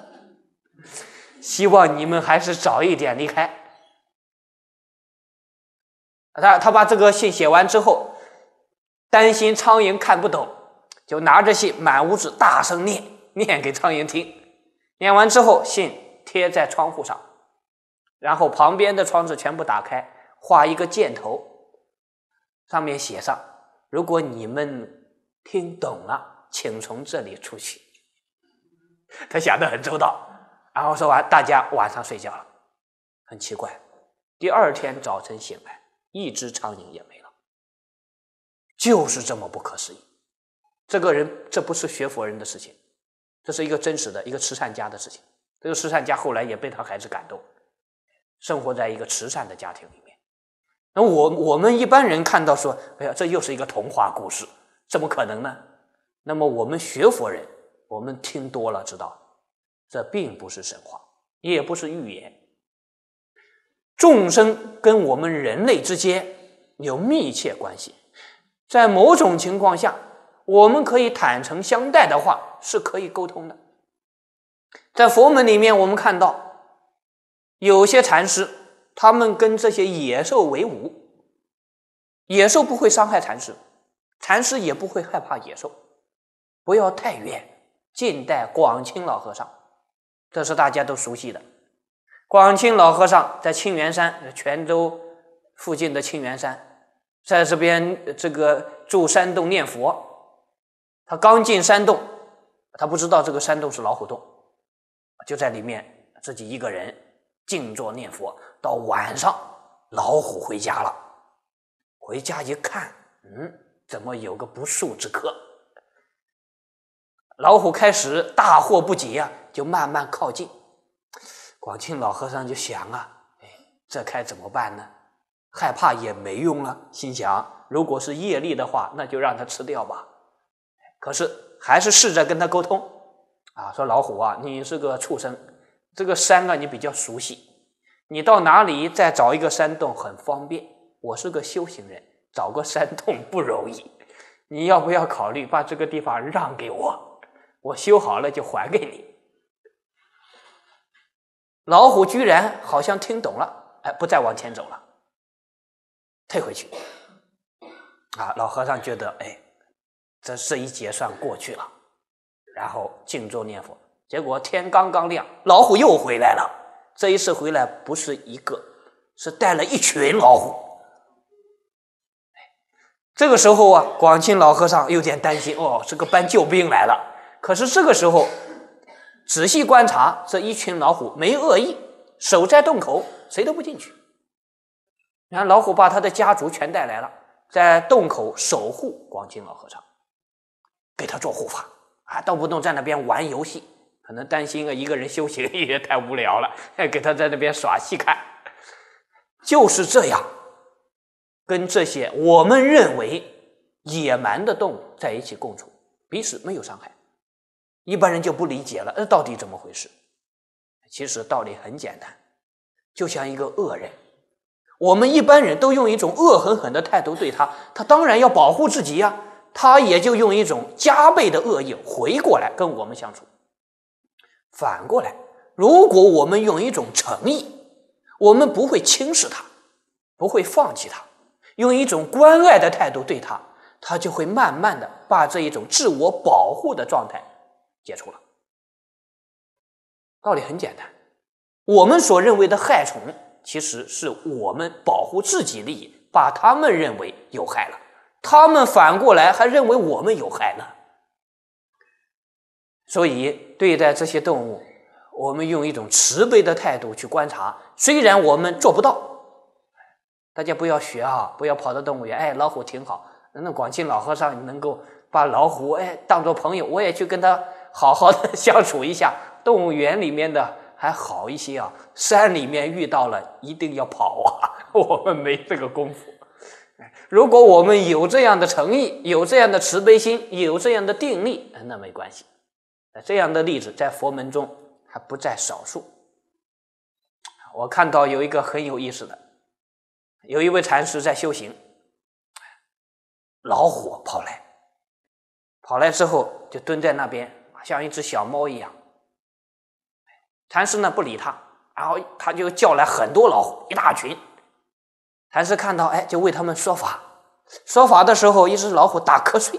希望你们还是早一点离开。他把这个信写完之后，担心苍蝇看不懂，就拿着信满屋子大声念给苍蝇听。念完之后，信贴在窗户上，然后旁边的窗子全部打开，画一个箭头，上面写上：如果你们听懂了，请从这里出去。他想得很周到。然后说完，大家晚上睡觉了。很奇怪，第2天早晨醒来，一只苍蝇也没了。就是这么不可思议。这个人，这不是学佛人的事情，这是一个真实的一个慈善家的事情。这个慈善家后来也被他孩子感动，生活在一个慈善的家庭里面。那我们一般人看到说，哎呀，这又是一个童话故事，怎么可能呢？那么我们学佛人，我们听多了知道，这并不是神话，也不是预言。众生跟我们人类之间有密切关系，在某种情况下，我们可以坦诚相待的话，是可以沟通的。在佛门里面，我们看到有些禅师，他们跟这些野兽为伍，野兽不会伤害禅师，禅师也不会害怕野兽。不要太远，近代广清老和尚这是大家都熟悉的。广清老和尚在清源山，泉州附近的清源山，在这边住山洞念佛。他刚进山洞，他不知道这个山洞是老虎洞，就在里面自己一个人静坐念佛。到晚上，老虎回家了，回家一看，怎么有个不速之客？老虎开始大惑不解啊，就慢慢靠近。广清老和尚就想啊，这该怎么办呢？害怕也没用啊，心想如果是业力的话，那就让他吃掉吧。可是还是试着跟他沟通啊，说老虎啊，你是个畜生，这个山啊你比较熟悉，你到哪里再找一个山洞很方便，我是个修行人，找个山洞不容易，你要不要考虑把这个地方让给我，我修好了就还给你。老虎居然好像听懂了，不再往前走了，退回去。老和尚觉得这一劫算过去了，然后静坐念佛。结果天刚刚亮，老虎又回来了。这一次回来不是一个，是带了一群老虎。这个时候啊，广清老和尚有点担心，这个搬救兵来了。可是这个时候仔细观察，这一群老虎没恶意，守在洞口，谁都不进去。然后老虎把他的家族全带来了，在洞口守护广清老和尚，给他做护法动不动在那边玩游戏，可能担心一个人修行也太无聊了，给他在那边耍戏看。就是这样，跟这些我们认为野蛮的动物在一起共处，彼此没有伤害。一般人就不理解了，到底怎么回事？其实道理很简单，就像一个恶人，我们一般人都用一种恶狠狠的态度对他，他当然要保护自己呀，他也就用一种加倍的恶意回过来跟我们相处。反过来，如果我们用一种诚意，我们不会轻视他，不会放弃他，用一种关爱的态度对他，他就会慢慢的把这一种自我保护的状态解除了。道理很简单，我们所认为的害虫，其实是我们保护自己利益，把他们认为有害了，他们反过来还认为我们有害呢。所以对待这些动物，我们用一种慈悲的态度去观察，虽然我们做不到，大家不要学不要跑到动物园，老虎挺好，那广清老和尚能够把老虎当作朋友，我也去跟他好好的相处一下。动物园里面的还好一些山里面遇到了一定要跑我们没这个功夫。如果我们有这样的诚意，有这样的慈悲心，有这样的定力，那没关系。这样的例子在佛门中还不在少数。我看到有一个很有意思的，有一位禅师在修行，老虎跑来之后就蹲在那边，像一只小猫一样。禅师呢不理他，然后他就叫来很多老虎，一大群。禅师看到就为他们说法。说法的时候，一只老虎打瞌睡，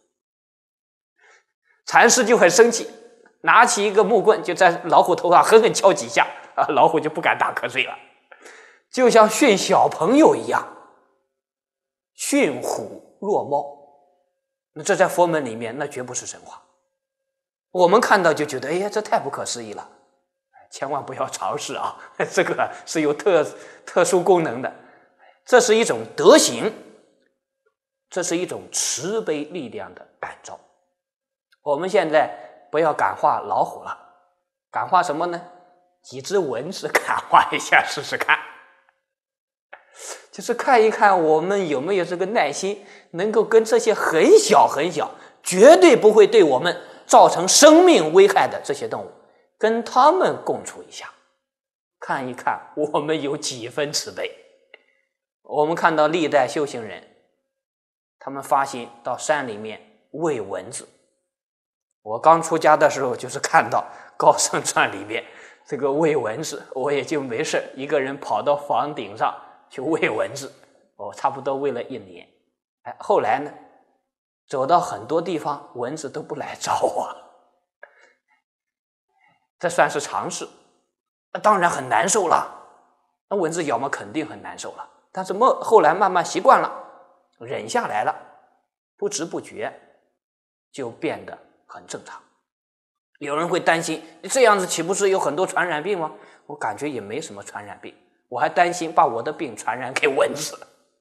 禅师就很生气，拿起一个木棍就在老虎头上狠狠敲几下，老虎就不敢打瞌睡了。就像训小朋友一样，训虎若猫。那这在佛门里面那绝不是神话，我们看到就觉得这太不可思议了，千万不要尝试这个是有特殊功能的，这是一种德行，这是一种慈悲力量的感召。我们现在不要感化老虎了，感化什么呢？几只蚊子感化一下试试看，就是看一看我们有没有这个耐心，能够跟这些很小很小，绝对不会对我们造成生命危害的这些动物，跟他们共处一下，看一看我们有几分慈悲。我们看到历代修行人，他们发心到山里面喂蚊子。我刚出家的时候就是看到高僧传里面这个喂蚊子，我也就没事一个人跑到房顶上去喂蚊子，差不多喂了1年。后来呢，走到很多地方蚊子都不来找我。 这算是常事。那当然很难受了，那蚊子咬嘛肯定很难受了，但是后来慢慢习惯了，忍下来了，不知不觉就变得很正常。有人会担心，这样子岂不是有很多传染病吗？我感觉也没什么传染病，我还担心把我的病传染给蚊子。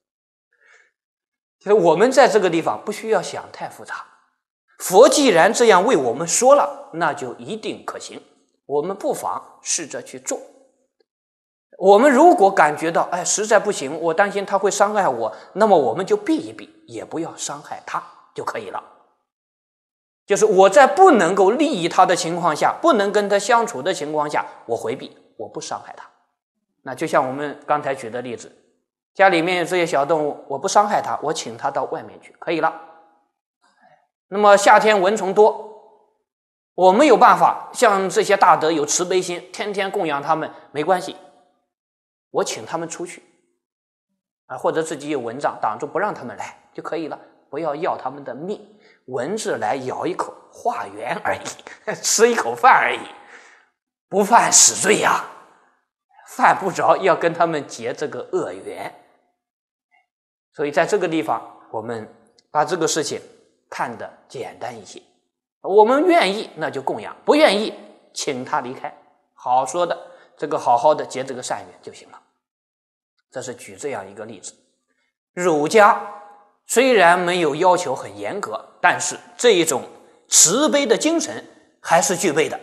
其实我们在这个地方不需要想太复杂，佛既然这样为我们说了，那就一定可行，我们不妨试着去做。我们如果感觉到实在不行，我担心他会伤害我，那么我们就避一避，也不要伤害他就可以了。就是我在不能够利益他的情况下，不能跟他相处的情况下，我回避，我不伤害他。那就像我们刚才举的例子，家里面有这些小动物，我不伤害它，我请它到外面去可以了。那么夏天蚊虫多，我没有办法像这些大德有慈悲心，天天供养他们，没关系，我请他们出去或者自己有蚊帐挡住不让他们来就可以了，不要要他们的命。蚊子来咬一口化缘而已，吃一口饭而已，不犯死罪呀，犯不着要跟他们结这个恶缘。所以在这个地方我们把这个事情看得简单一些，我们愿意那就供养，不愿意请他离开，好说的这个好好的结这个善缘就行了。这是举这样一个例子。儒家虽然没有要求很严格，但是这一种慈悲的精神还是具备的。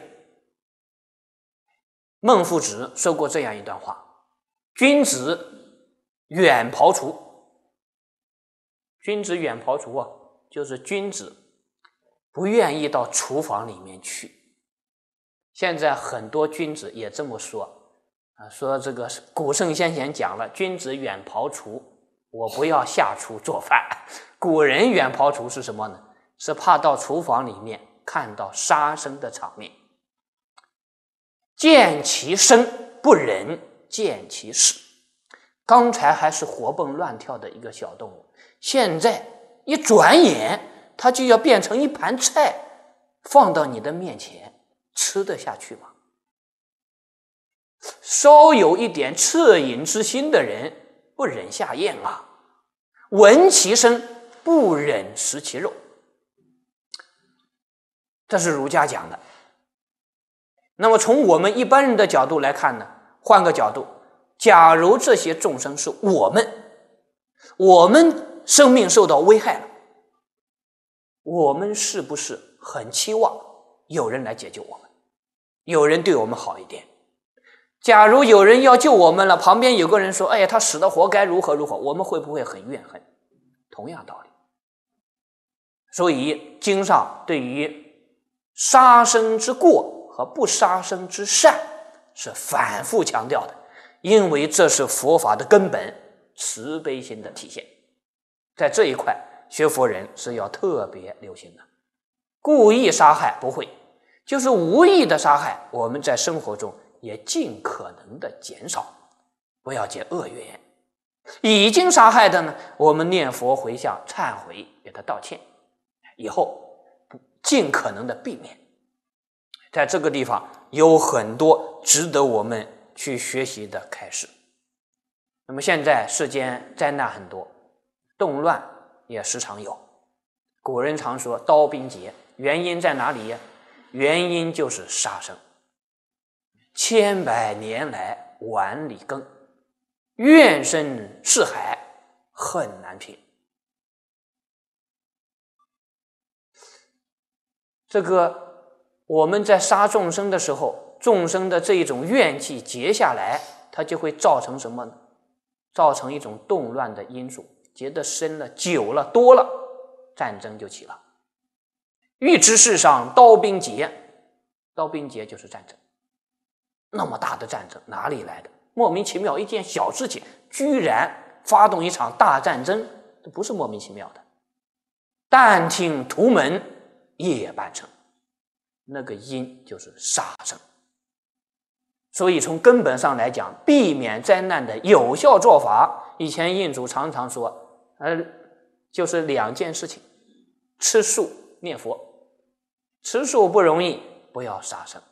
孟夫子说过这样一段话：君子远庖厨。君子远庖厨就是君子不愿意到厨房里面去。现在很多君子也这么说说这个古圣先贤讲了，君子远庖厨，我不要下厨做饭。古人远庖厨是什么呢？是怕到厨房里面看到杀生的场面，见其生不忍见其死。刚才还是活蹦乱跳的一个小动物，现在一转眼它就要变成一盘菜放到你的面前，吃得下去吗？稍有一点恻隐之心的人不忍下咽啊，闻其声不忍食其肉，这是儒家讲的。那么从我们一般人的角度来看呢，换个角度，假如这些众生是我们生命受到危害了，我们是不是很期望有人来解救我们，有人对我们好一点？假如有人要救我们了，旁边有个人说他死的活该如何如何，我们会不会很怨恨？同样道理。所以经上对于杀生之过和不杀生之善是反复强调的，因为这是佛法的根本，慈悲心的体现。在这一块学佛人是要特别留心的。故意杀害不会，就是无意的杀害，我们在生活中也尽可能的减少，不要结恶缘。已经杀害的呢，我们念佛回向忏悔，给他道歉，以后尽可能的避免。在这个地方有很多值得我们去学习的开示。那么现在世间灾难很多，动乱也时常有。古人常说刀兵劫，原因在哪里呀？原因就是杀生。千百年来碗里羹，怨声四海恨难平。这个我们在杀众生的时候，众生的这一种怨气结下来，它就会造成什么呢？造成一种动乱的因素，结得深了、久了、多了，战争就起了。欲知世上刀兵劫，刀兵劫就是战争。那么大的战争哪里来的？莫名其妙一件小事情居然发动一场大战争，这不是莫名其妙的。但听屠门夜半声，那个因就是杀生。所以从根本上来讲，避免灾难的有效做法，以前印祖常常说就是两件事情：吃素念佛。吃素不容易，不要杀生；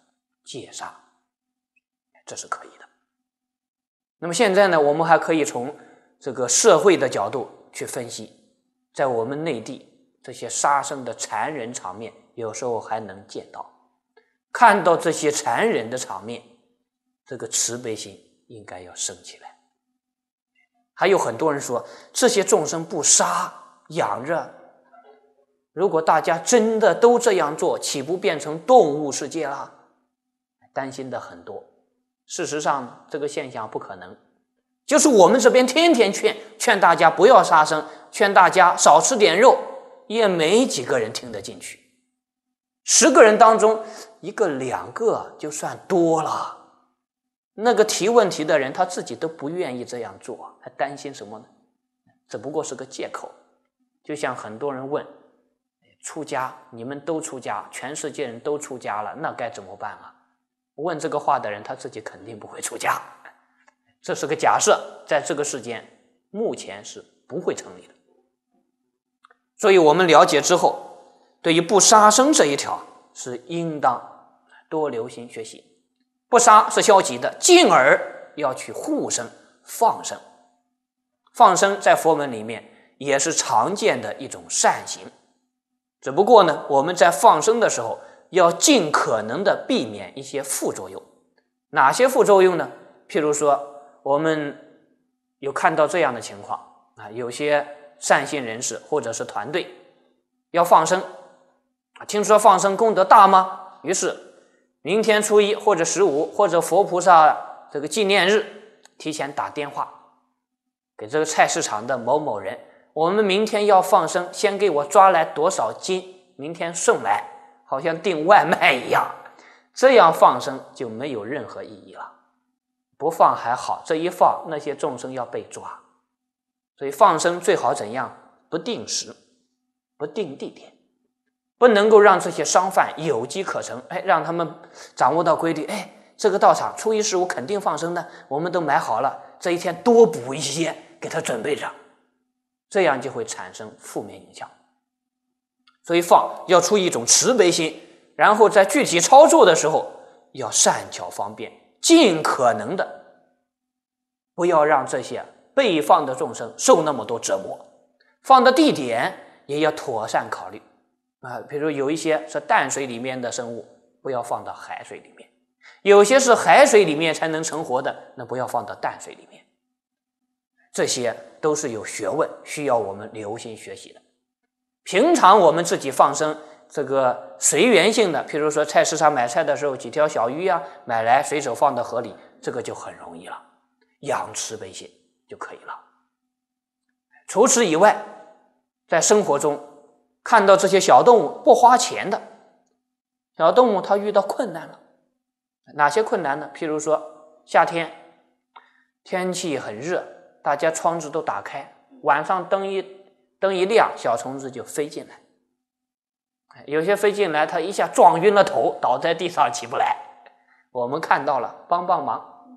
戒杀，这是可以的。那么现在呢，我们还可以从这个社会的角度去分析，在我们内地这些杀生的残忍场面，有时候还能见到。看到这些残忍的场面，这个慈悲心应该要升起来。还有很多人说，这些众生不杀养着，如果大家真的都这样做，岂不变成动物世界了？担心的很多。事实上这个现象不可能，就是我们这边天天劝大家不要杀生，劝大家少吃点肉，也没几个人听得进去。10个人当中1个2个就算多了。那个提问题的人他自己都不愿意这样做，还担心什么呢？只不过是个借口。就像很多人问，出家，你们都出家，全世界人都出家了，那该怎么办啊？问这个话的人他自己肯定不会出家，这是个假设，在这个世间目前是不会成立的。所以我们了解之后，对于不杀生这一条是应当多留心学习。不杀是消极的，进而要去护生放生。放生在佛门里面也是常见的一种善行，只不过呢，我们在放生的时候要尽可能的避免一些副作用。哪些副作用呢？譬如说我们有看到这样的情况啊，有些善心人士或者是团队要放生，听说放生功德大吗？于是明天初1或者15或者佛菩萨这个纪念日，提前打电话给这个菜市场的某某人，我们明天要放生，先给我抓来多少斤，明天送来，好像订外卖一样。这样放生就没有任何意义了。不放还好，这一放那些众生要被抓。所以放生最好怎样？不定时，不定地点，不能够让这些商贩有机可乘，让他们掌握到规律，这个道场初1、15肯定放生的，我们都买好了，这一天多补一些给他准备着，这样就会产生负面影响。所以放要出一种慈悲心，然后在具体操作的时候要善巧方便，尽可能的不要让这些被放的众生受那么多折磨。放的地点也要妥善考虑比如有一些是淡水里面的生物，不要放到海水里面；有些是海水里面才能成活的，那不要放到淡水里面。这些都是有学问，需要我们留心学习的。平常我们自己放生这个随缘性的，譬如说菜市场买菜的时候，几条小鱼买来随手放到河里，这个就很容易了，养慈悲心就可以了。除此以外，在生活中看到这些小动物不花钱的小动物，它遇到困难了。哪些困难呢？譬如说夏天天气很热，大家窗子都打开，晚上灯一亮，小虫子就飞进来。有些飞进来，它一下撞晕了头，倒在地上起不来。我们看到了，帮忙。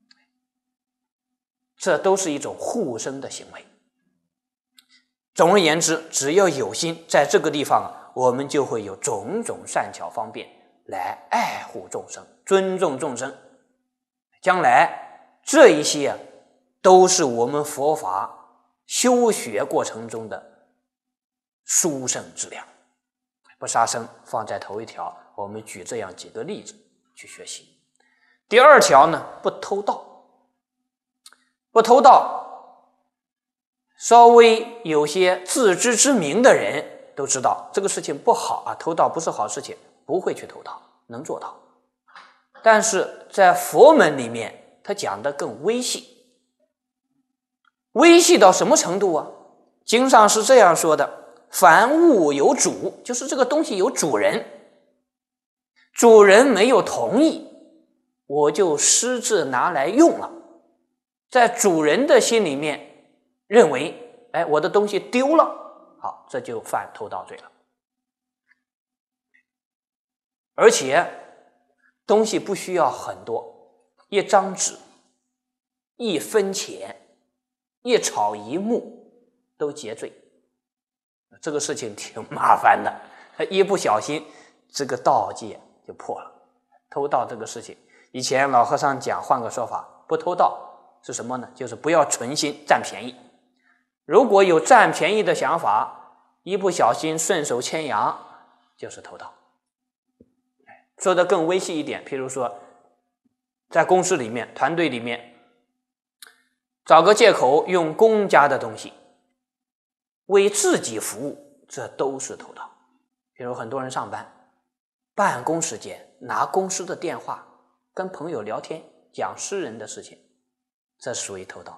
这都是一种护生的行为。总而言之，只要有心，在这个地方我们就会有种种善巧方便来爱护众生，尊重众生。将来这一些都是我们佛法修学过程中的殊胜之量。不杀生放在头一条，我们举这样几个例子去学习。第2条呢，不偷盗。不偷盗，稍微有些自知之明的人都知道这个事情不好偷盗不是好事情，不会去偷盗，能做到。但是在佛门里面，他讲的更微细。微细到什么程度啊？经上是这样说的：凡物有主，就是这个东西有主人，主人没有同意，我就私自拿来用了。在主人的心里面认为，我的东西丢了，好，这就犯偷盗罪了。而且东西不需要很多，一张纸、1分钱、1草1木都结罪。这个事情挺麻烦的，一不小心这个盗戒就破了， 偷盗这个事情，以前老和尚讲，换个说法，不偷盗是什么呢？就是不要存心占便宜。如果有占便宜的想法，一不小心顺手牵羊，就是偷盗。说的更微细一点，譬如说在公司里面、团队里面，找个借口用公家的东西为自己服务，这都是偷盗。比如很多人上班，办公时间拿公司的电话跟朋友聊天，讲私人的事情，这属于偷盗。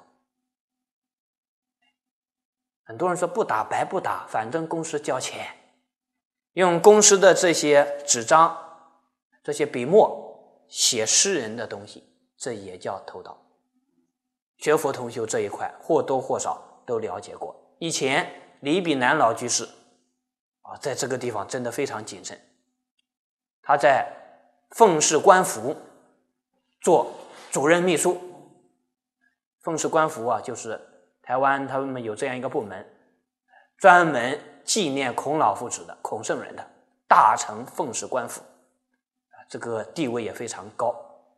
很多人说不打白不打，反正公司交钱，用公司的这些纸张、这些笔墨写私人的东西，这也叫偷盗。学佛同修这一块或多或少都了解过。以前李炳南老居士在这个地方真的非常谨慎，他在奉事官府做主任秘书。奉事官府就是台湾他们有这样一个部门，专门纪念孔老夫子的、孔圣人的大乘奉事官府，这个地位也非常高。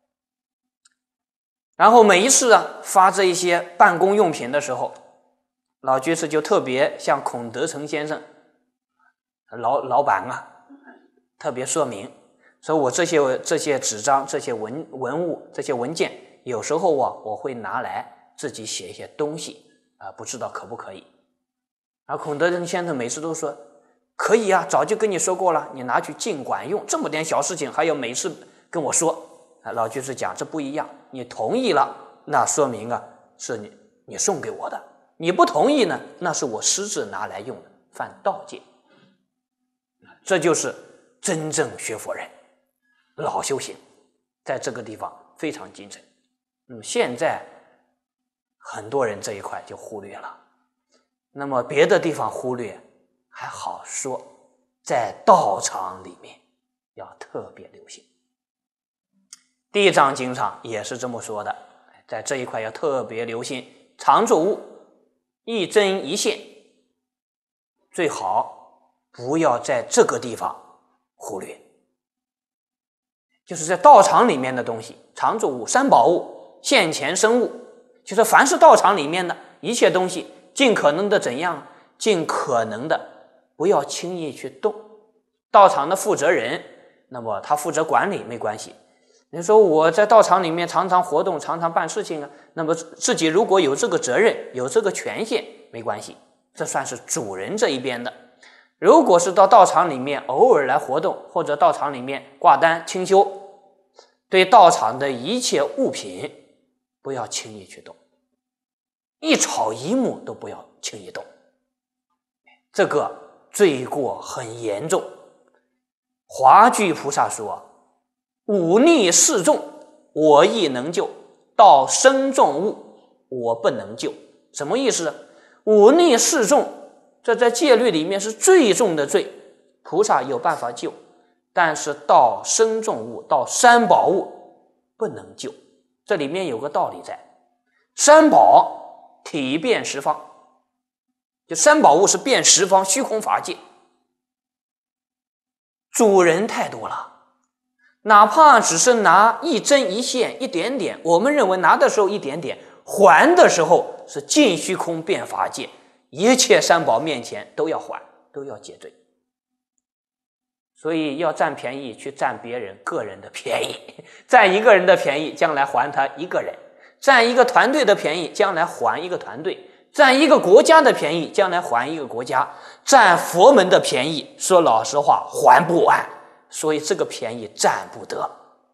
然后每一次发这一些办公用品的时候，老居士就特别向孔德成先生老板特别说明，说我这些纸张、这些文物、这些文件，有时候我会拿来自己写一些东西不知道可不可以。而孔德成先生每次都说可以早就跟你说过了，你拿去尽管用，这么点小事情还要每次跟我说。老居士讲这不一样，你同意了，那说明是你送给我的，你不同意呢，那是我私自拿来用的，犯盗戒。这就是真正学佛人老修行，在这个地方非常精神。现在很多人这一块就忽略了，那么别的地方忽略还好说，在道场里面要特别留心。地藏经上也是这么说的，在这一块要特别留心，常住物一针一线，最好不要在这个地方忽略。就是在道场里面的东西，常住物、三宝物、现前生物，就是凡是道场里面的一切东西，尽可能的怎样？尽可能的不要轻易去动。道场的负责人，那么他负责管理没关系。你说我在道场里面常常活动，常常办事情那么自己如果有这个责任、有这个权限，没关系，这算是主人这一边的。如果是到道场里面偶尔来活动，或者道场里面挂单清修，对道场的一切物品不要轻易去动，一草一木都不要轻易动，这个罪过很严重。华居菩萨说，忤逆示众，我亦能救；到生众物，我不能救。什么意思？忤逆示众，这在戒律里面是最重的罪，菩萨有办法救，但是到生众物、到三宝物不能救。这里面有个道理在，三宝体遍十方，就三宝物是遍十方虚空法界，主人太多了，哪怕只是拿一针一线一点点，我们认为拿的时候一点点，还的时候是尽虚空遍法界，一切三宝面前都要还，都要解罪。所以要占便宜去占别人个人的便宜，占一个人的便宜将来还他一个人，占一个团队的便宜将来还一个团队，占一个国家的便宜将来还一个国家，占佛门的便宜说老实话还不完，所以这个便宜占不得。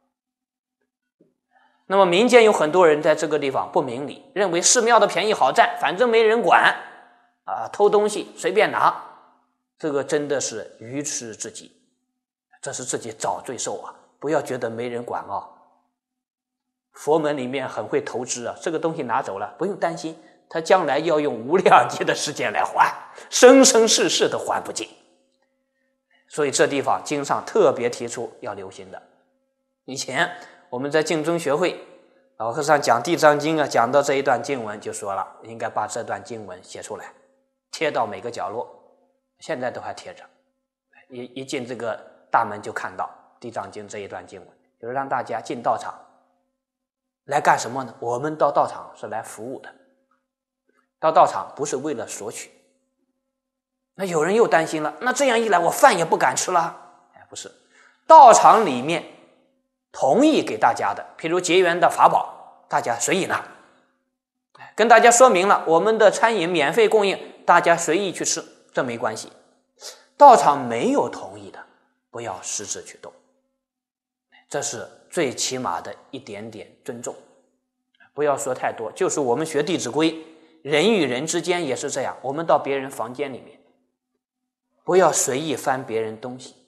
那么民间有很多人在这个地方不明理，认为寺庙的便宜好占，反正没人管偷东西随便拿，这个真的是愚痴至极，这是自己找罪受不要觉得没人管佛门里面很会投资这个东西拿走了不用担心，他将来要用无量劫的时间来还，生生世世都还不尽。所以这地方经上特别提出要留心的。以前我们在净宗学会，老和尚讲地藏经讲到这一段经文就说了，应该把这段经文写出来，贴到每个角落，现在都还贴着，一进这个大门就看到地藏经这一段经文， 就是让大家进道场来干什么呢？我们到道场是来服务的，到道场不是为了索取。那有人又担心了，那这样一来我饭也不敢吃了。不是，道场里面同意给大家的，譬如结缘的法宝，大家随意拿，跟大家说明了我们的餐饮免费供应，大家随意去吃，这没关系。道场没有同意的，不要私自去动，这是最起码的一点点尊重。不要说太多，就是我们学《弟子规》，人与人之间也是这样，我们到别人房间里面，不要随意翻别人东西。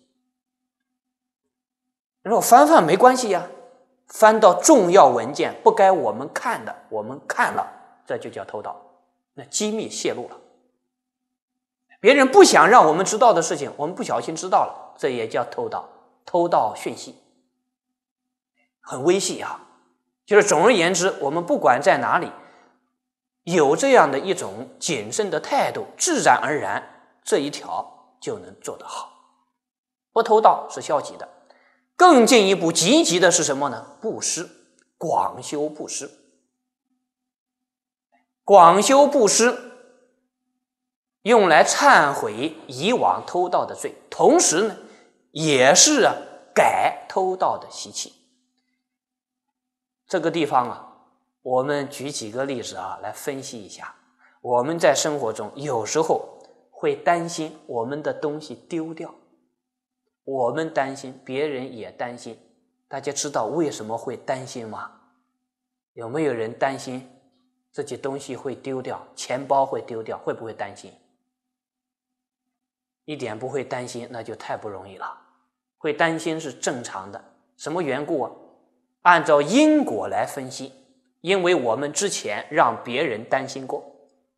如果翻没关系呀，翻到重要文件不该我们看的，我们看了，这就叫偷盗，那机密泄露了。别人不想让我们知道的事情，我们不小心知道了，这也叫偷盗，偷盗讯息，很危险啊。就是总而言之，我们不管在哪里，有这样的一种谨慎的态度，自然而然这一条就能做得好。不偷盗是消极的，更进一步积极的是什么呢？布施，广修布施。广修布施用来忏悔以往偷盗的罪，同时呢也是改偷盗的习气。这个地方我们举几个例子来分析一下。我们在生活中有时候会担心我们的东西丢掉，我们担心，别人也担心。大家知道为什么会担心吗？有没有人担心自己东西会丢掉，钱包会丢掉，会不会担心？一点不会担心，那就太不容易了。会担心是正常的。什么缘故按照因果来分析，因为我们之前让别人担心过，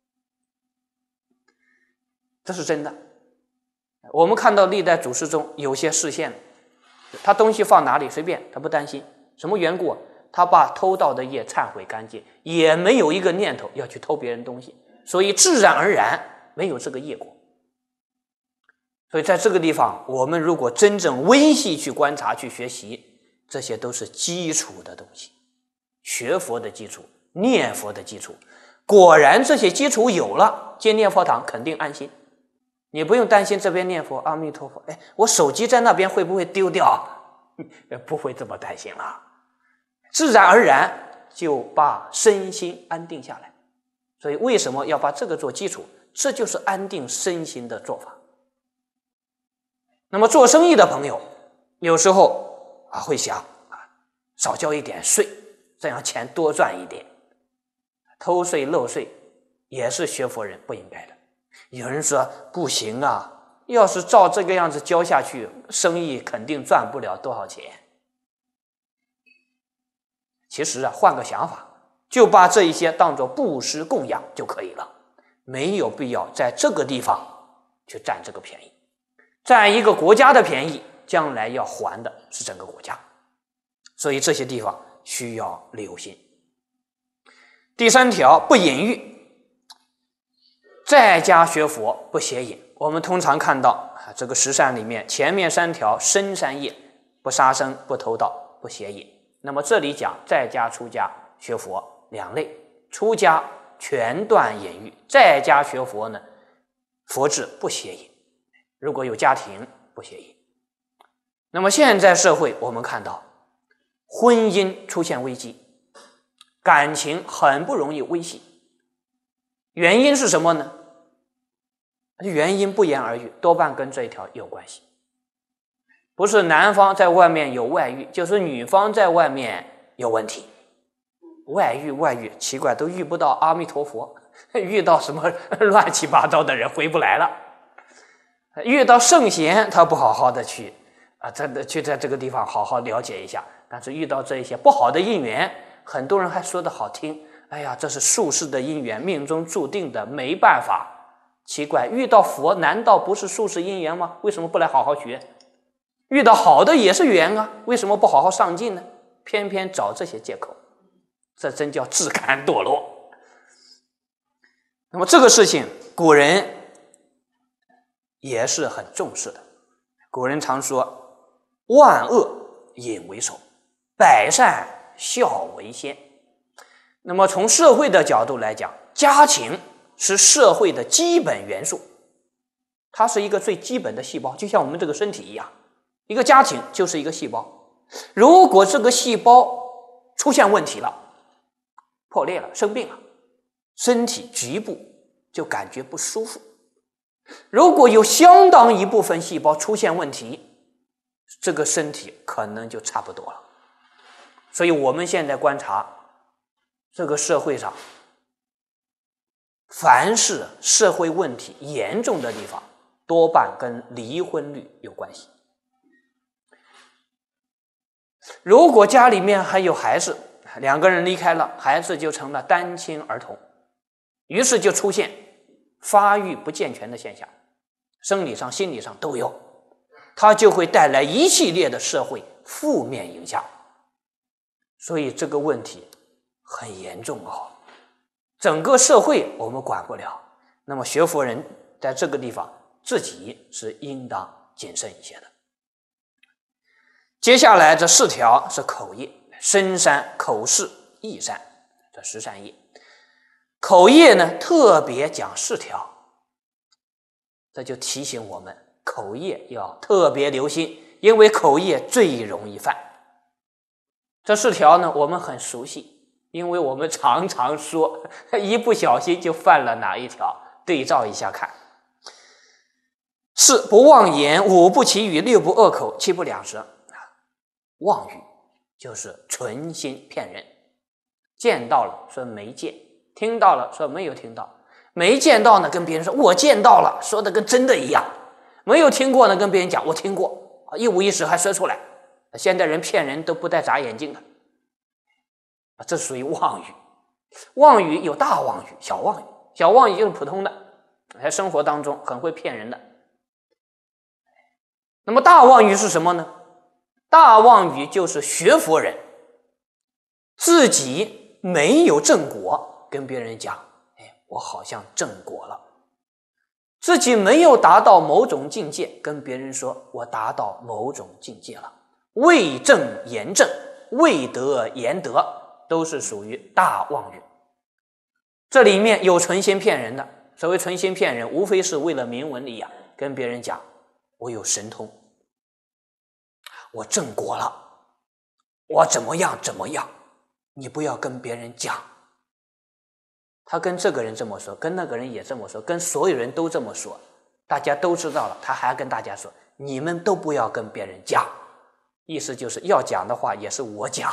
这是真的。我们看到历代祖师中有些示现，他东西放哪里随便，他不担心。什么缘故？他把偷盗的业忏悔干净，也没有一个念头要去偷别人东西，所以自然而然没有这个业果。所以在这个地方，我们如果真正微细去观察去学习，这些都是基础的东西，学佛的基础，念佛的基础。果然这些基础有了，进念佛堂肯定安心。你不用担心这边念佛阿弥陀佛，我手机在那边会不会丢掉？不会这么担心了，自然而然就把身心安定下来。所以为什么要把这个做基础？这就是安定身心的做法。那么做生意的朋友有时候会想少交一点税，这样钱多赚一点。偷税漏税也是学佛人不应该的。有人说不行要是照这个样子交下去，生意肯定赚不了多少钱。其实换个想法，就把这一些当作布施供养就可以了，没有必要在这个地方去占这个便宜。占一个国家的便宜，将来要还的是整个国家，所以这些地方需要留心。第三条，不淫欲。在家学佛不邪淫。我们通常看到这个十善里面前面三条深善业，不杀生，不偷盗，不邪淫。那么这里讲在家出家学佛两类，出家全断淫欲，在家学佛呢，佛制不邪淫，如果有家庭不邪淫。那么现在社会我们看到婚姻出现危机，感情很不容易维系，原因是什么呢？原因不言而喻，多半跟这一条有关系。不是男方在外面有外遇，就是女方在外面有问题。外遇，奇怪，都遇不到阿弥陀佛，遇到什么乱七八糟的人回不来了。遇到圣贤，他不好好的去去在这个地方好好了解一下，但是遇到这一些不好的姻缘，很多人还说得好听，哎呀，这是宿世的姻缘，命中注定的，没办法。奇怪，遇到佛难道不是宿世姻缘吗？为什么不来好好学？遇到好的也是缘啊，为什么不好好上进呢？偏偏找这些借口，这真叫自甘堕落。那么这个事情古人也是很重视的。古人常说万恶淫为首， 百善孝为先。那么从社会的角度来讲，家庭是社会的基本元素，它是一个最基本的细胞，就像我们这个身体一样，一个家庭就是一个细胞。如果这个细胞出现问题了，破裂了，生病了，身体局部就感觉不舒服。如果有相当一部分细胞出现问题，这个身体可能就差不多了。所以我们现在观察这个社会上，凡是社会问题严重的地方，多半跟离婚率有关系。如果家里面还有孩子，两个人离开了，孩子就成了单亲儿童，于是就出现发育不健全的现象，生理上心理上都有，它就会带来一系列的社会负面影响。所以这个问题很严重啊，整个社会我们管不了，那么学佛人在这个地方自己是应当谨慎一些的。接下来这4条是口业，身善、口事、意善，这10善业。口业呢特别讲4条，这就提醒我们口业要特别留心，因为口业最容易犯。这4条呢我们很熟悉，因为我们常常说，一不小心就犯了哪一条，对照一下看。4不妄言，5不绮语，6不恶口，7不两舌。妄语就是存心骗人，见到了说没见，听到了说没有听到，没见到呢跟别人说我见到了，说的跟真的一样，没有听过呢跟别人讲我听过，一五一十还说出来。现在人骗人都不戴眨眼镜的，这属于妄语。妄语有大妄语、小妄语，小妄语就是普通的，在生活当中很会骗人的。那么大妄语是什么呢？大妄语就是学佛人自己没有正果，跟别人讲我好像正果了，自己没有达到某种境界，跟别人说我达到某种境界了，未正言正，未得言得，都是属于大妄语。这里面有存心骗人的，所谓存心骗人，无非是为了名闻利养，跟别人讲我有神通，我正果了，我怎么样怎么样，你不要跟别人讲。他跟这个人这么说，跟那个人也这么说，跟所有人都这么说，大家都知道了，他还跟大家说你们都不要跟别人讲，意思就是要讲的话也是我讲。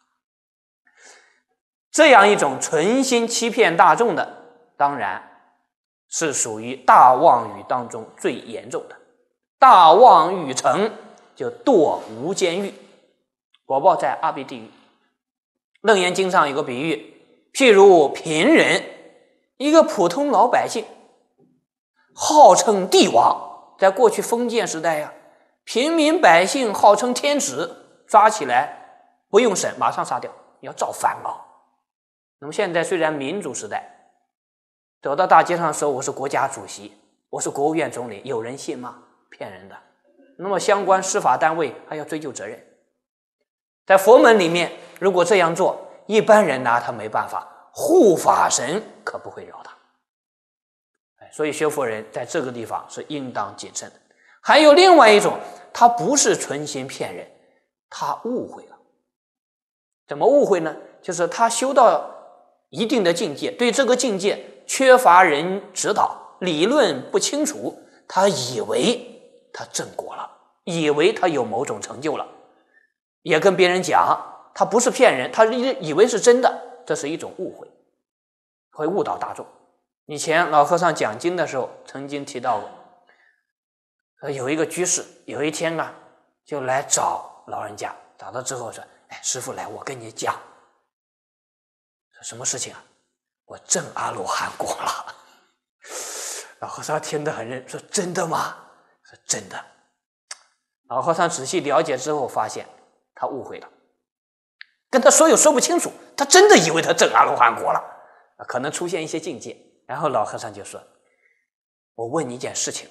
这样一种存心欺骗大众的，当然是属于大妄语当中最严重的。大妄语成就堕无间狱，果报在阿鼻地狱。楞严经上有个比喻，譬如贫人，一个普通老百姓号称帝王，在过去封建时代平民百姓号称天子，抓起来不用审马上杀掉，要造反了。那么现在虽然民主时代，走到大街上说我是国家主席，我是国务院总理，有人信吗？骗人的。那么相关司法单位还要追究责任。在佛门里面，如果这样做，一般人拿他没办法，护法神可不会饶他。所以学佛人在这个地方是应当谨慎的。还有另外一种，他不是存心骗人，他误会了。怎么误会呢？就是他修到一定的境界，对这个境界缺乏人指导，理论不清楚，他以为他正果了，以为他有某种成就了，也跟别人讲，他不是骗人，他以为是真的，这是一种误会，会误导大众。以前老和尚讲经的时候曾经提到过，有一个居士有一天就来找老人家，找到之后说，师父来，我跟你讲，说什么事情啊？我证阿罗汉果了。老和尚听得很认，说真的吗？说真的。老和尚仔细了解之后发现他误会了，跟他说又说不清楚，他真的以为他证阿罗汉果了，可能出现一些境界。然后老和尚就说，我问你一件事情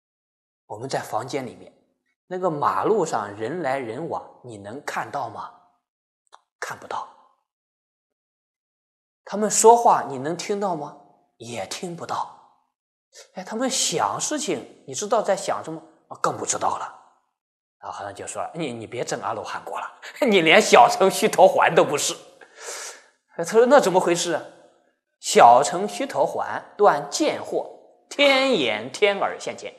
我们在房间里面，那个马路上人来人往，你能看到吗？ 看不到。他们说话你能听到吗？也听不到。他们想事情你知道在想什么？更不知道了。然后和尚就说了，你别证阿罗汉果了，你连小乘须陀洹都不是。他说那怎么回事啊？小乘须陀洹断见惑，天眼天耳现前，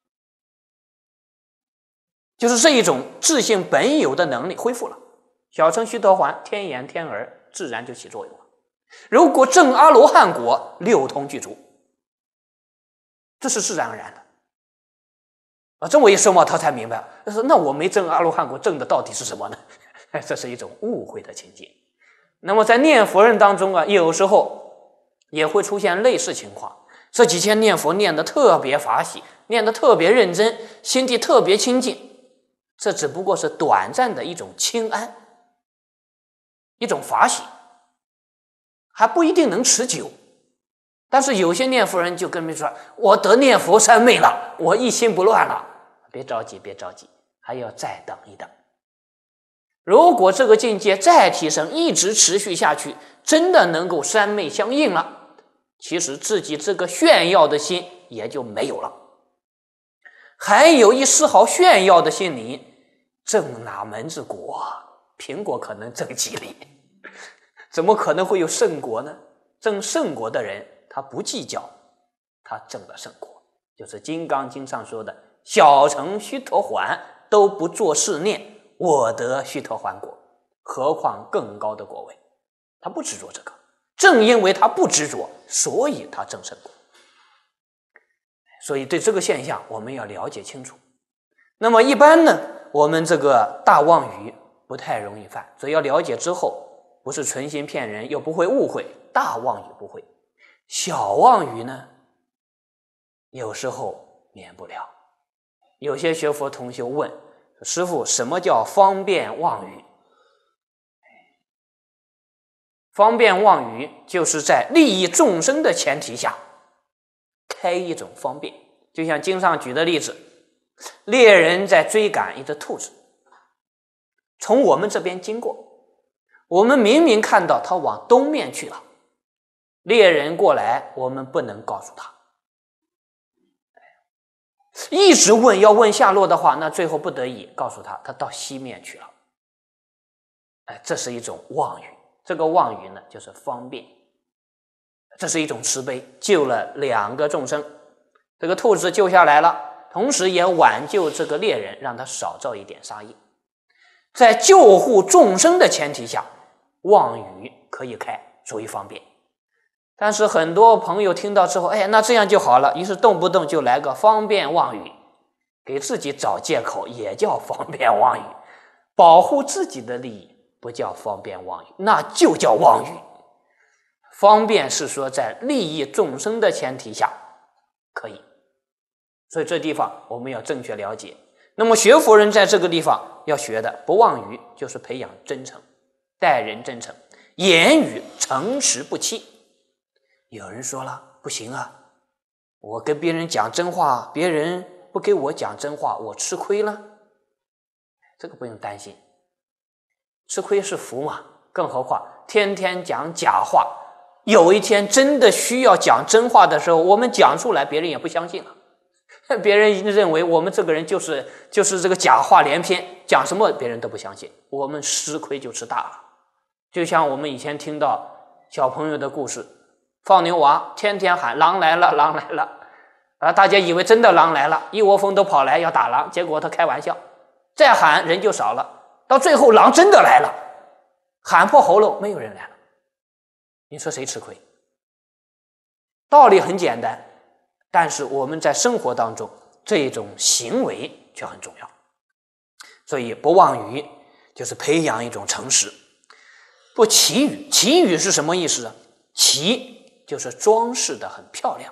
就是这一种自性本有的能力恢复了。小乘须陀洹天眼天耳自然就起作用了。如果证阿罗汉果，六通具足，这是自然而然的。这么一说嘛，他才明白，那我没证阿罗汉果，证的到底是什么呢？这是一种误会的情境。那么在念佛人当中啊，有时候也会出现类似情况。这几天念佛念得特别法喜，念得特别认真，心地特别清净，这只不过是短暂的一种清安，一种法喜，还不一定能持久。但是有些念佛人就跟别人说，我得念佛三昧了，我一心不乱了。别着急，别着急，还要再等一等。如果这个境界再提升，一直持续下去，真的能够三昧相应了，其实自己这个炫耀的心也就没有了。还有一丝毫炫耀的心理，证哪门子果？苹果可能证几粒，怎么可能会有圣果呢？证圣果的人他不计较，他证了圣果，就是《金刚经》上说的小乘须陀洹都不做是念，我得须陀洹果，何况更高的果位？他不执着这个，正因为他不执着，所以他证圣果。所以对这个现象我们要了解清楚。那么一般呢，我们这个大妄语不太容易犯，所以要了解之后，不是存心骗人，又不会误会。大妄语不会，小妄语呢，有时候免不了。有些学佛同修问师父，什么叫方便妄语？方便妄语就是在利益众生的前提下开一种方便。就像经上举的例子，猎人在追赶一只兔子，从我们这边经过，我们明明看到它往东面去了，猎人过来，我们不能告诉他，一直问，要问下落的话，那最后不得已告诉他，他到西面去了。这是一种妄语。这个妄语呢，就是方便，这是一种慈悲，救了两个众生。这个兔子救下来了，同时也挽救这个猎人，让他少造一点杀业。在救护众生的前提下，妄语可以开，属于方便。但是很多朋友听到之后，那这样就好了，于是动不动就来个方便妄语，给自己找借口，也叫方便妄语。保护自己的利益不叫方便妄语，那就叫妄语。方便是说在利益众生的前提下可以，所以这地方我们要正确了解。那么学佛人在这个地方要学的不妄语，就是培养真诚，待人真诚，言语诚实不欺。有人说了，不行啊，我跟别人讲真话，别人不给我讲真话，我吃亏了。这个不用担心，吃亏是福嘛，更何况天天讲假话，有一天真的需要讲真话的时候，我们讲出来，别人也不相信了。别人认为我们这个人就是这个假话连篇，讲什么别人都不相信，我们吃亏就吃大了。就像我们以前听到小朋友的故事，放牛娃天天喊狼来了，狼来了，大家以为真的狼来了，一窝蜂都跑来要打狼，结果他开玩笑，再喊人就少了，到最后狼真的来了，喊破喉咙没有人来了，你说谁吃亏？道理很简单，但是我们在生活当中这种行为却很重要。所以不妄语就是培养一种诚实。不绮语，绮语是什么意思啊？绮就是装饰的很漂亮。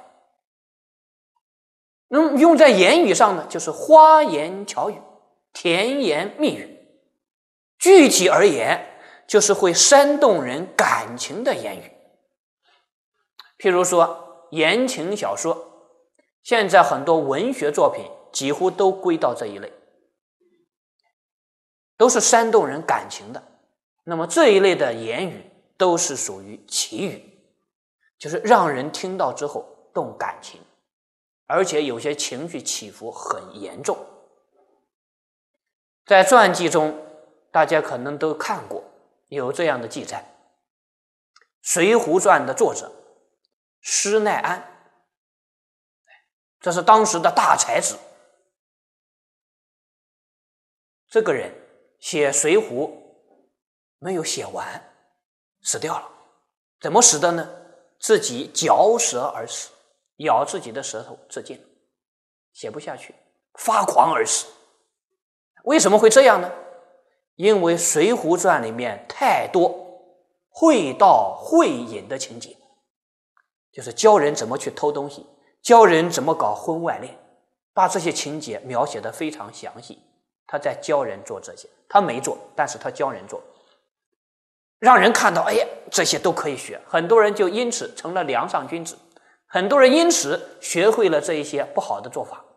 那么用在言语上呢，就是花言巧语，甜言蜜语。具体而言，就是会煽动人感情的言语。譬如说言情小说，现在很多文学作品几乎都归到这一类，都是煽动人感情的。 那么这一类的言语都是属于绮语，就是让人听到之后动感情，而且有些情绪起伏很严重。在传记中大家可能都看过有这样的记载，《水浒传》的作者施耐庵，这是当时的大才子。这个人写《水浒》没有写完，死掉了。怎么死的呢？自己嚼舌而死，咬自己的舌头自尽，写不下去，发狂而死。为什么会这样呢？因为《水浒传》里面太多会道会隐的情节，就是教人怎么去偷东西，教人怎么搞婚外恋，把这些情节描写得非常详细。他在教人做这些，他没做，但是他教人做，让人看到，哎呀，这些都可以学。很多人就因此成了梁上君子，很多人因此学会了这一些不好的做法，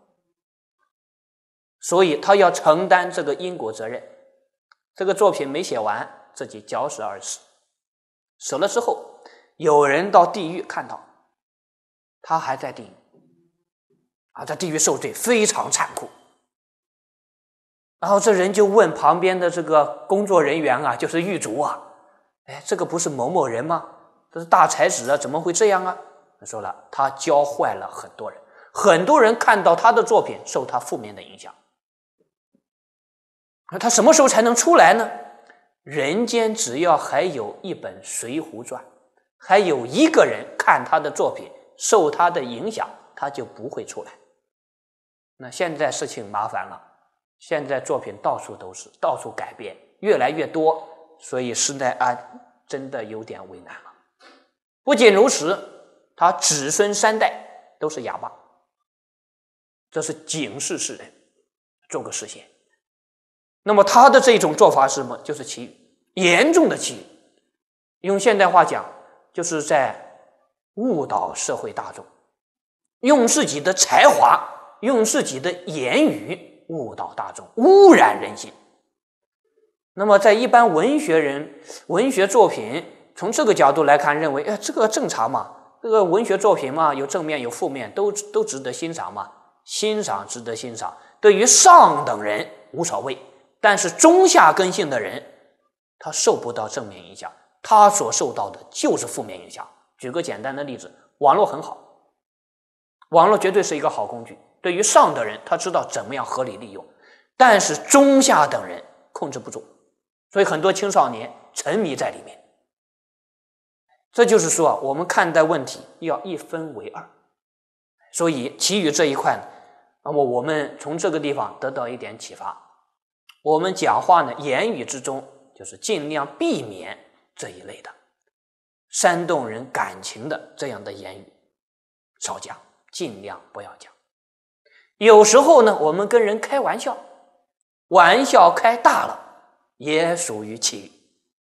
所以他要承担这个因果责任。这个作品没写完，自己绞死而死。死了之后，有人到地狱看到他还在地狱在地狱受罪，非常残酷。然后这人就问旁边的这个工作人员就是狱卒哎，这个不是某某人吗？这是大才子怎么会这样啊？他说了，他教坏了很多人，很多人看到他的作品受他负面的影响。那他什么时候才能出来呢？人间只要还有一本《水浒传》，还有一个人看他的作品受他的影响，他就不会出来。那现在事情麻烦了，现在作品到处都是，到处改变，越来越多，所以施耐庵真的有点为难了。不仅如此，他子孙3代都是哑巴，这是警示世人，做个实现。那么他的这种做法是什么？就是绮语，严重的绮语。用现代话讲，就是在误导社会大众，用自己的才华，用自己的言语误导大众，污染人心。那么在一般文学人、文学作品，从这个角度来看，认为这个正常嘛，这个文学作品嘛，有正面有负面，都值得欣赏嘛，欣赏值得欣赏。对于上等人无所谓，但是中下根性的人，他受不到正面影响，他所受到的就是负面影响。举个简单的例子，网络很好，网络绝对是一个好工具，对于上等人他知道怎么样合理利用，但是中下等人控制不住，所以很多青少年沉迷在里面。这就是说我们看待问题要一分为二。所以其余这一块呢，那么我们从这个地方得到一点启发，我们讲话呢，言语之中就是尽量避免这一类的煽动人感情的这样的言语，少讲，尽量不要讲。有时候呢，我们跟人开玩笑，玩笑开大了也属于绮语。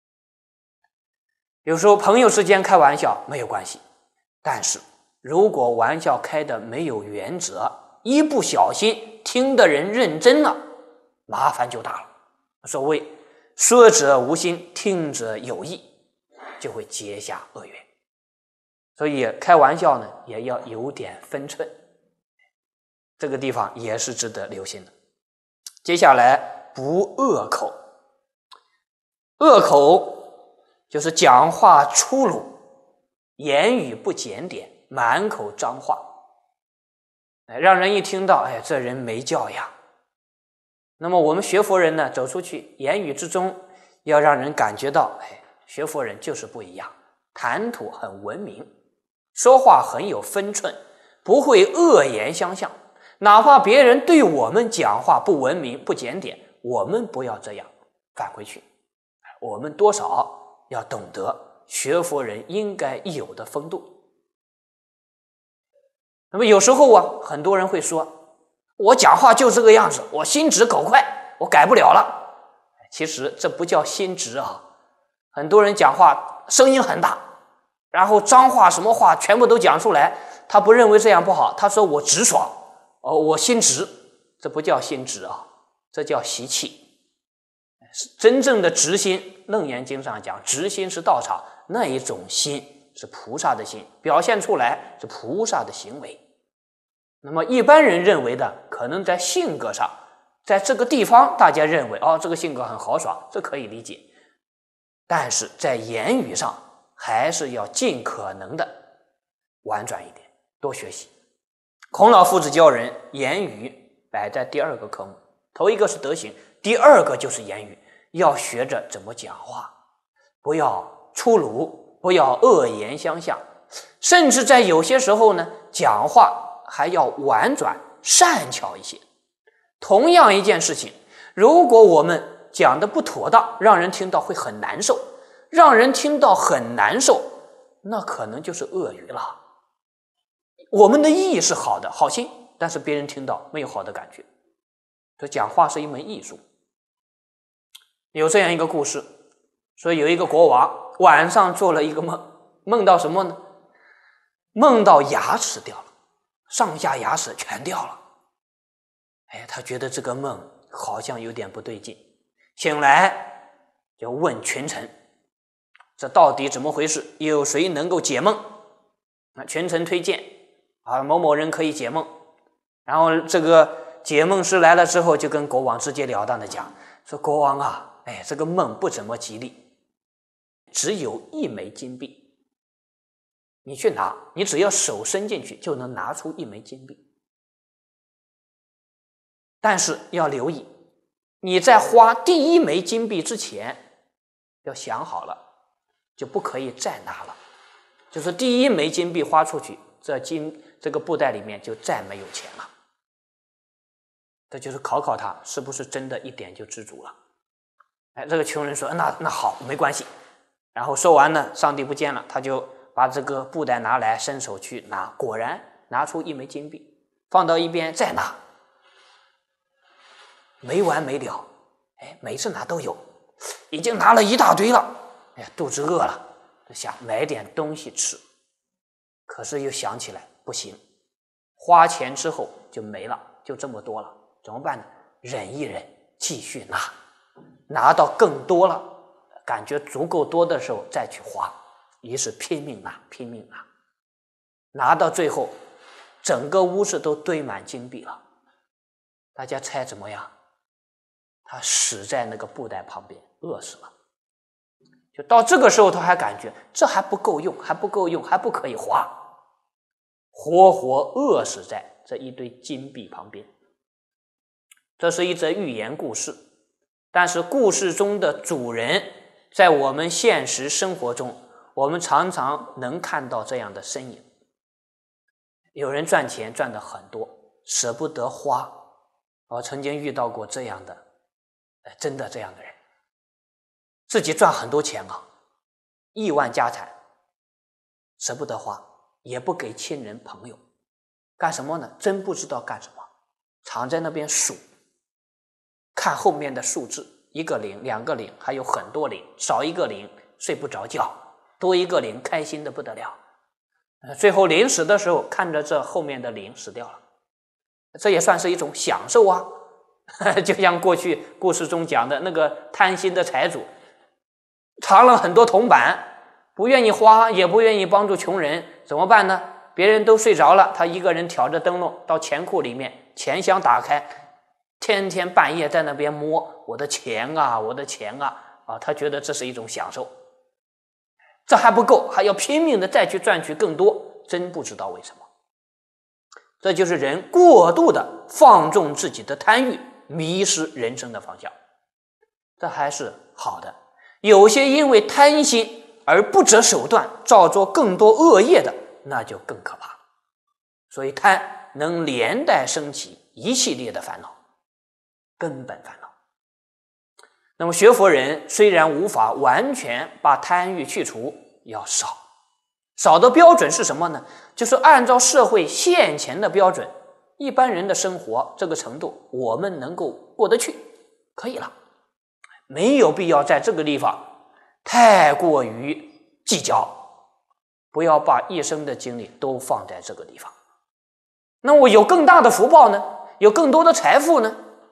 有时候朋友之间开玩笑没有关系，但是如果玩笑开的没有原则，一不小心听的人认真了，麻烦就大了。所谓说者无心，听者有意，就会结下恶缘。所以开玩笑呢，也要有点分寸，这个地方也是值得留心的。接下来不恶口，恶口就是讲话粗鲁，言语不检点，满口脏话，让人一听到，这人没教养。那么我们学佛人呢，走出去，言语之中要让人感觉到，学佛人就是不一样，谈吐很文明，说话很有分寸，不会恶言相向。哪怕别人对我们讲话不文明不检点，我们不要这样返回去，我们多少要懂得学佛人应该有的风度。那么有时候很多人会说，我讲话就这个样子，我心直口快，我改不了了。其实这不叫心直很多人讲话声音很大，然后脏话什么话全部都讲出来，他不认为这样不好，他说我直爽，我心直，这不叫心直这叫习气。 真正的直心，楞严经上讲，直心是道场，那一种心是菩萨的心，表现出来是菩萨的行为。那么一般人认为的，可能在性格上，在这个地方大家认为这个性格很豪爽，这可以理解，但是在言语上还是要尽可能的婉转一点，多学习。孔老夫子教人言语摆在第2个科目，头一个是德行，第2个就是言语，要学着怎么讲话，不要粗鲁，不要恶言相向，甚至在有些时候呢，讲话还要婉转善巧一些。同样一件事情，如果我们讲的不妥当，让人听到会很难受，让人听到很难受，那可能就是恶语了。我们的意义是好的，好心，但是别人听到没有好的感觉。这讲话是一门艺术。有这样一个故事，说有一个国王晚上做了一个梦，梦到什么呢？梦到牙齿掉了，上下牙齿全掉了。他觉得这个梦好像有点不对劲，醒来就问群臣，这到底怎么回事？有谁能够解梦？那群臣推荐某某人可以解梦。然后这个解梦师来了之后，就跟国王直截了当的讲，说国王啊，这个梦不怎么吉利，只有1枚金币，你去拿，你只要手伸进去就能拿出1枚金币。但是要留意，你在花第1枚金币之前要想好了，就不可以再拿了。就是第1枚金币花出去，这个布袋里面就再没有钱了。这就是考考他是不是真的一点就知足了。这个穷人说那好，没关系。然后说完呢，上帝不见了，他就把这个布袋拿来，伸手去拿，果然拿出1枚金币，放到一边再拿，没完没了。每次拿都有，已经拿了一大堆了。肚子饿了，想买点东西吃，可是又想起来不行，花钱之后就没了，就这么多了，怎么办呢？忍一忍，继续拿，拿到更多了，感觉足够多的时候再去花，于是拼命拿，拼命拿，拿到最后整个屋子都堆满金币了。大家猜怎么样？他死在那个布袋旁边，饿死了。就到这个时候他还感觉这还不够用，还不够用，还不可以花，活活饿死在这一堆金币旁边。这是一则寓言故事，但是故事中的主人在我们现实生活中，我们常常能看到这样的身影。有人赚钱赚得很多，舍不得花。我曾经遇到过这样的，真的这样的人，自己赚很多钱亿万家产，舍不得花，也不给亲人朋友，干什么呢？真不知道干什么，常在那边数，看后面的数字，1个0、2个0，还有很多0，少1个0睡不着觉，多1个0开心的不得了。最后临死的时候看着这后面的0死掉了，这也算是一种享受啊。就像过去故事中讲的那个贪心的财主，藏了很多铜板，不愿意花，也不愿意帮助穷人，怎么办呢？别人都睡着了，他一个人挑着灯笼到钱库里面，钱箱打开，天天半夜在那边摸我的钱啊，我的钱啊，他觉得这是一种享受。这还不够，还要拼命的再去赚取更多，真不知道为什么。这就是人过度的放纵自己的贪欲，迷失人生的方向。这还是好的，有些因为贪心而不择手段，造作更多恶业的，那就更可怕。所以贪能连带升起一系列的烦恼，根本烦恼。那么学佛人虽然无法完全把贪欲去除，要少的标准是什么呢？就是按照社会现前的标准，一般人的生活这个程度我们能够过得去，可以了，没有必要在这个地方太过于计较，不要把一生的精力都放在这个地方。那我有更大的福报呢，有更多的财富呢，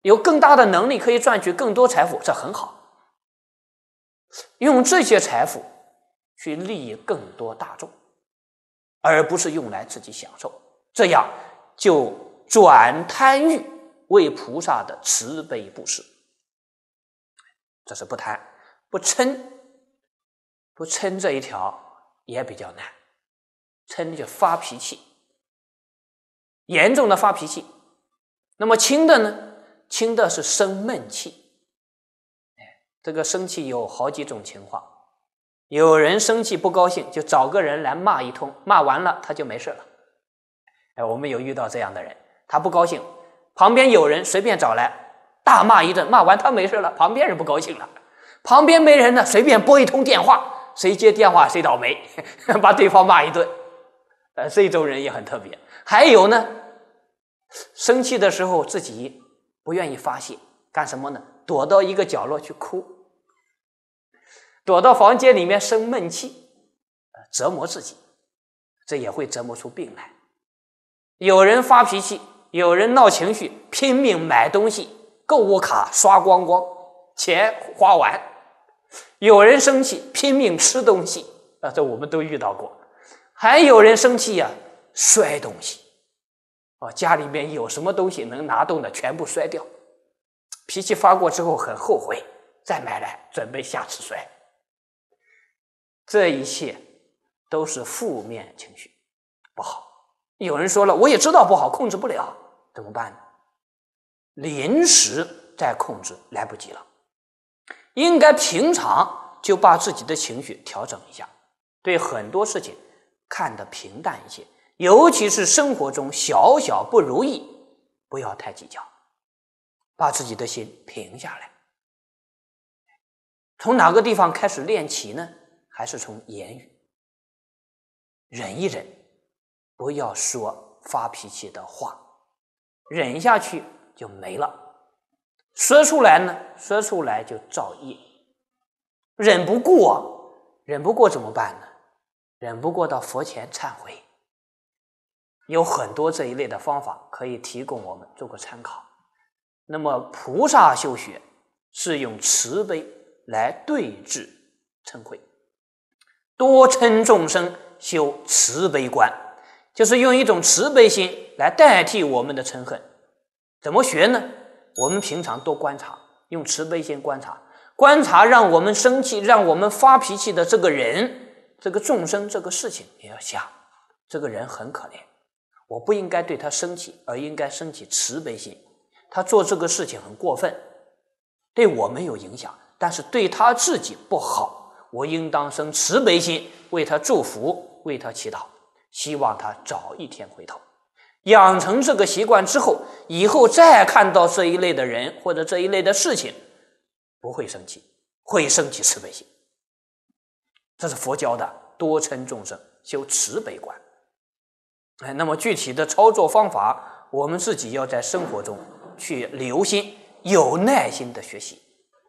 有更大的能力可以赚取更多财富，这很好。用这些财富去利益更多大众，而不是用来自己享受，这样就转贪欲为菩萨的慈悲布施。这是不贪。不嗔这一条也比较难。嗔就发脾气，严重的发脾气。那么轻的呢？轻的是生闷气。这个生气有好几种情况。有人生气不高兴，就找个人来骂一通，骂完了他就没事了。我们有遇到这样的人，他不高兴，旁边有人随便找来大骂一顿，骂完他没事了，旁边人不高兴了。旁边没人呢，随便拨一通电话，谁接电话谁倒霉，把对方骂一顿。这种人也很特别。还有呢，生气的时候自己不愿意发泄，干什么呢？躲到一个角落去哭，躲到房间里面生闷气，折磨自己，这也会折磨出病来。有人发脾气，有人闹情绪，拼命买东西，购物卡刷光光，钱花完。有人生气拼命吃东西，这我们都遇到过。还有人生气呀，摔东西，家里面有什么东西能拿动的全部摔掉，脾气发过之后很后悔，再买来准备下次摔。这一切都是负面情绪，不好。有人说了，我也知道不好，控制不了，怎么办呢？临时再控制来不及了，应该平常就把自己的情绪调整一下，对很多事情看得平淡一些，尤其是生活中小小不如意，不要太计较，把自己的心平下来。从哪个地方开始练起呢？还是从言语，忍一忍，不要说发脾气的话，忍下去就没了。说出来呢，说出来就造业。忍不过怎么办呢？忍不过到佛前忏悔。有很多这一类的方法可以提供我们做个参考。那么菩萨修学是用慈悲来对治嗔恚，多嗔众生修慈悲观，就是用一种慈悲心来代替我们的嗔恨。怎么学呢？我们平常多观察，用慈悲心观察让我们生气，让我们发脾气的这个人，这个众生，这个事情，也要想这个人很可怜，我不应该对他生气，而应该生起慈悲心。他做这个事情很过分，对我没有影响，但是对他自己不好，我应当生慈悲心，为他祝福，为他祈祷，希望他早一天回头。养成这个习惯之后，以后再看到这一类的人或者这一类的事情，不会生气，会生起慈悲心。这是佛教的多嗔众生修慈悲观。那么具体的操作方法，我们自己要在生活中去留心，有耐心的学习。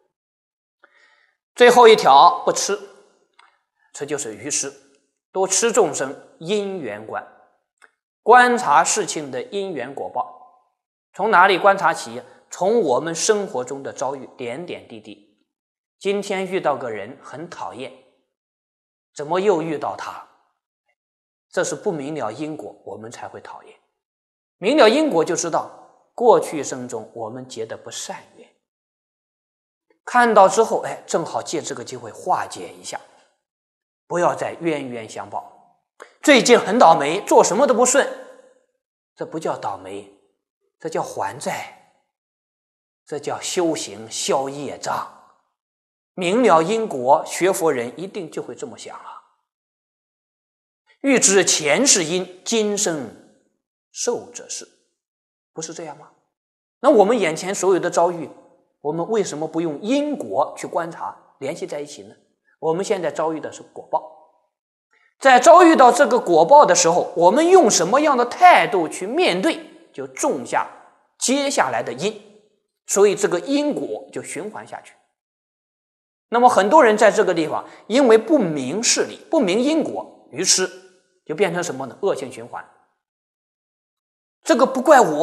最后一条，不吃，这就是愚痴。多吃众生因缘观，观察事情的因缘果报。从哪里观察起？从我们生活中的遭遇，点点滴滴。今天遇到个人很讨厌，怎么又遇到他？这是不明了因果，我们才会讨厌。明了因果就知道过去生中我们结的不善缘，看到之后正好借这个机会化解一下，不要再冤冤相报。最近很倒霉，做什么都不顺，这不叫倒霉，这叫还债，这叫修行消业障。明了因果，学佛人一定就会这么想了。欲知前世因，今生受者是，不是这样吗？那我们眼前所有的遭遇，我们为什么不用因果去观察联系在一起呢？我们现在遭遇的是果报，在遭遇到这个果报的时候，我们用什么样的态度去面对，就种下接下来的因，所以这个因果就循环下去。那么很多人在这个地方因为不明事理，不明因果，于是就变成什么呢？恶性循环。这个不怪我，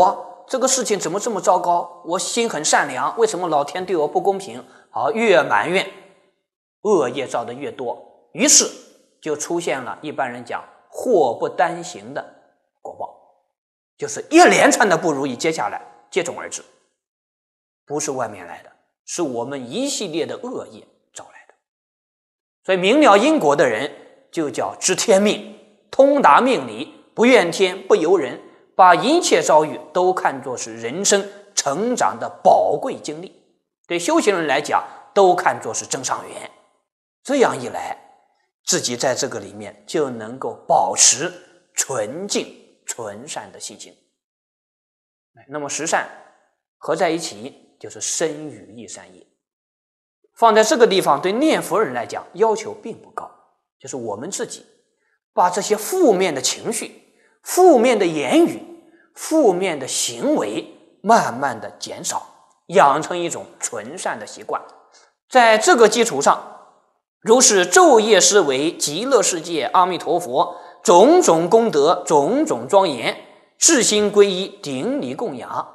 这个事情怎么这么糟糕？我心很善良，为什么老天对我不公平？好，越埋怨，恶业造的越多，于是就出现了一般人讲祸不单行的果报，就是一连串的不如意接下来接踵而至，不是外面来的，是我们一系列的恶业招来的。所以明了因果的人就叫知天命，通达命理，不怨天不尤人，把一切遭遇都看作是人生成长的宝贵经历，对修行人来讲都看作是增上缘。这样一来，自己在这个里面就能够保持纯净纯善的心性。那么十善合在一起就是身语意善业。放在这个地方对念佛人来讲要求并不高，就是我们自己把这些负面的情绪、负面的言语、负面的行为慢慢的减少，养成一种纯善的习惯。在这个基础上，如是昼夜思维极乐世界阿弥陀佛种种功德、种种庄严，至心皈依顶礼供养，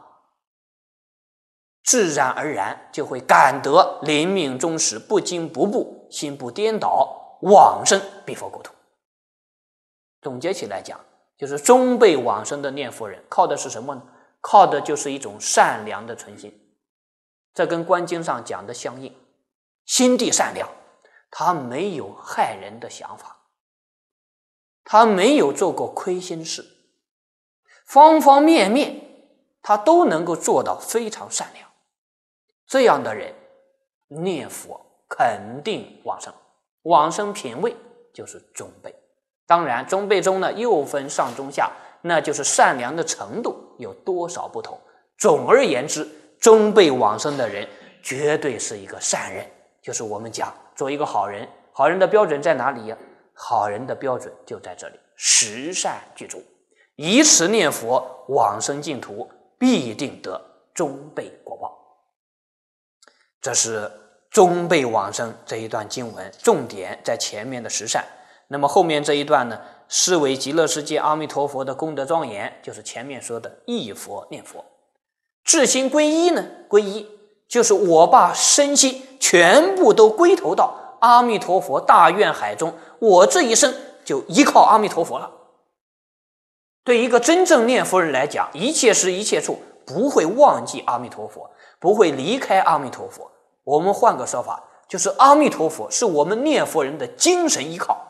自然而然就会感得临命终时不惊不怖，心不颠倒，往生彼佛国土。总结起来讲，就是终辈往生的念佛人靠的是什么呢？靠的就是一种善良的纯心。这跟观经上讲的相应，心地善良，他没有害人的想法，他没有做过亏心事，方方面面他都能够做到非常善良。这样的人念佛肯定往生，往生品位就是中辈。当然中辈中呢又分上中下，那就是善良的程度有多少不同。总而言之，中辈往生的人绝对是一个善人，就是我们讲做一个好人。好人的标准在哪里呀？好人的标准就在这里，十善具足，以此念佛往生净土，必定得中辈果报。这是中辈往生这一段经文，重点在前面的十善。那么后面这一段呢，是为极乐世界阿弥陀佛的功德庄严，就是前面说的忆佛念佛。至心皈依呢，皈依就是我把身心全部都归投到阿弥陀佛大愿海中，我这一生就依靠阿弥陀佛了。对一个真正念佛人来讲，一切时一切处不会忘记阿弥陀佛，不会离开阿弥陀佛。我们换个说法，就是阿弥陀佛是我们念佛人的精神依靠，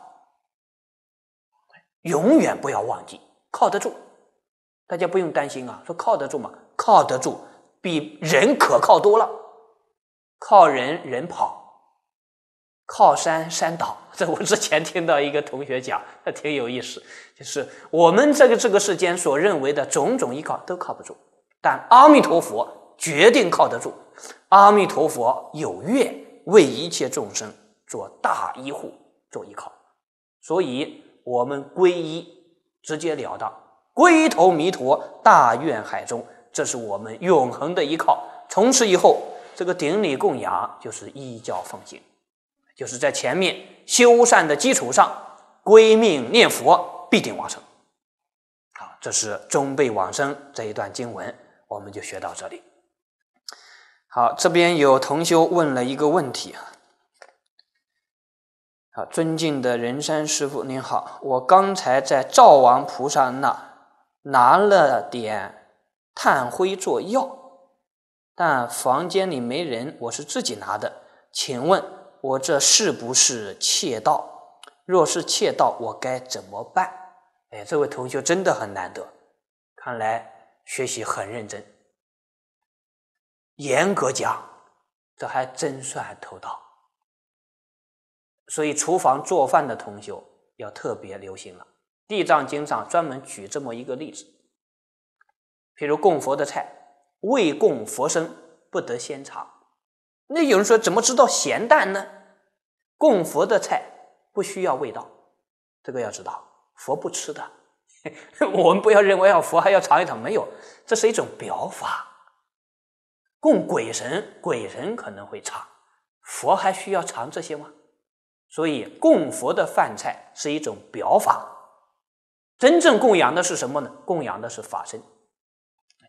永远不要忘记，靠得住。大家不用担心啊，说靠得住吗？靠得住，比人可靠多了。靠人人跑，靠山山倒。这我之前听到一个同学讲，挺有意思，就是我们这个世间所认为的种种依靠都靠不住，但阿弥陀佛决定靠得住。阿弥陀佛有愿为一切众生做大依护，做依靠，所以我们皈依直截了当，归投弥陀大愿海中，这是我们永恒的依靠。从此以后，这个顶礼供养就是依教奉行，就是在前面修善的基础上归命念佛，必定往生。好，这是中辈往生这一段经文，我们就学到这里。好，这边有同修问了一个问题。好，尊敬的仁山师父您好，我刚才在灶王菩萨那拿了点炭灰做药，但房间里没人，我是自己拿的，请问我这是不是窃盗？若是窃盗，我该怎么办？这位同学真的很难得，看来学习很认真。严格讲，这还真算偷盗。所以厨房做饭的同修要特别留心了。地藏经上专门举这么一个例子，譬如供佛的菜，未供佛生不得先尝。那有人说怎么知道咸淡呢？供佛的菜不需要味道，这个要知道，佛不吃的。我们不要认为佛还要尝一尝，没有，这是一种表法。供鬼神，鬼神可能会尝，佛还需要尝这些吗？所以供佛的饭菜是一种表法，真正供养的是什么呢？供养的是法身，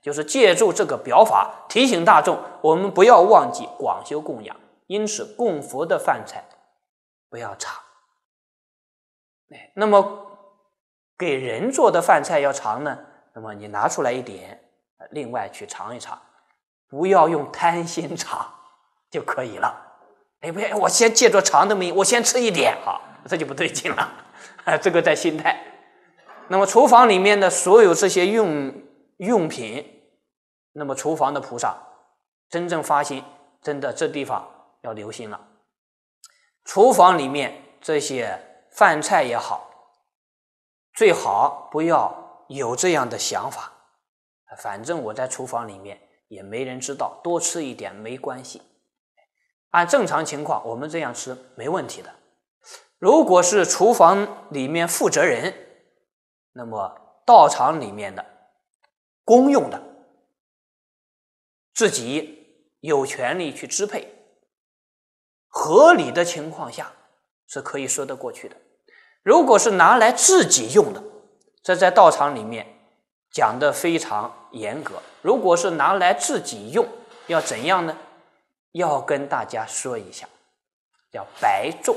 就是借助这个表法提醒大众，我们不要忘记广修供养，因此供佛的饭菜不要尝。那么给人做的饭菜要尝呢，那么你拿出来一点，另外去尝一尝，不要用贪心尝就可以了。不要我先借着尝的名义，我先吃一点，好，这就不对劲了。这个在心态。那么厨房里面的所有这些用品，那么厨房的菩萨真正发心，真的这地方要留心了。厨房里面这些饭菜也好，最好不要有这样的想法，反正我在厨房里面也没人知道，多吃一点没关系。按正常情况我们这样吃没问题的。如果是厨房里面负责人，那么道场里面的公用的，自己有权利去支配，合理的情况下是可以说得过去的。如果是拿来自己用的，这在道场里面讲得非常严格。如果是拿来自己用，要怎样呢？要跟大家说一下，叫白种。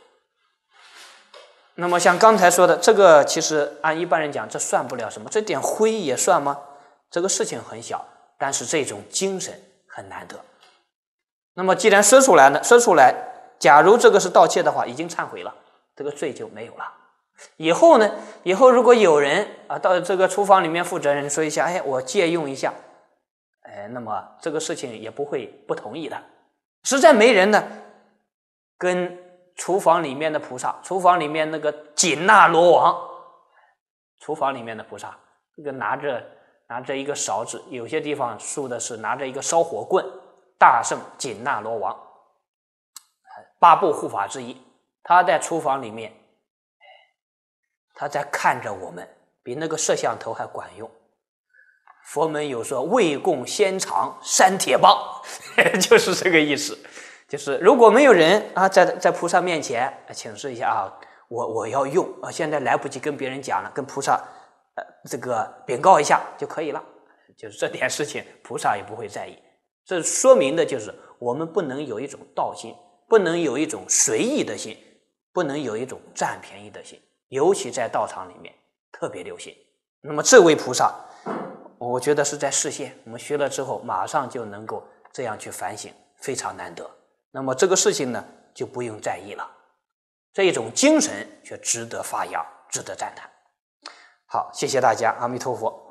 那么像刚才说的，这个其实按一般人讲，这算不了什么，这点灰也算吗？这个事情很小，但是这种精神很难得。那么既然说出来，假如这个是盗窃的话，已经忏悔了，这个罪就没有了。以后呢，如果有人到这个厨房里面负责人说一下，我借用一下，那么这个事情也不会不同意的。实在没人呢，跟厨房里面的菩萨，厨房里面那个紧那罗王，厨房里面的菩萨，这个拿着一个勺子，有些地方竖的是拿着一个烧火棍，大圣紧那罗王，8部护法之一，他在厨房里面，他在看着我们，比那个摄像头还管用。佛门有说未供先尝3铁棒，就是这个意思。就是如果没有人在菩萨面前请示一下我要用现在来不及跟别人讲了，跟菩萨这个禀告一下就可以了。就是这点事情菩萨也不会在意。这说明的就是我们不能有一种盗心，不能有一种随意的心，不能有一种占便宜的心，尤其在道场里面特别留心。那么这位菩萨，我觉得是在示现，我们学了之后马上就能够这样去反省，非常难得。那么这个事情呢就不用在意了，这一种精神却值得发扬，值得赞叹。好，谢谢大家，阿弥陀佛。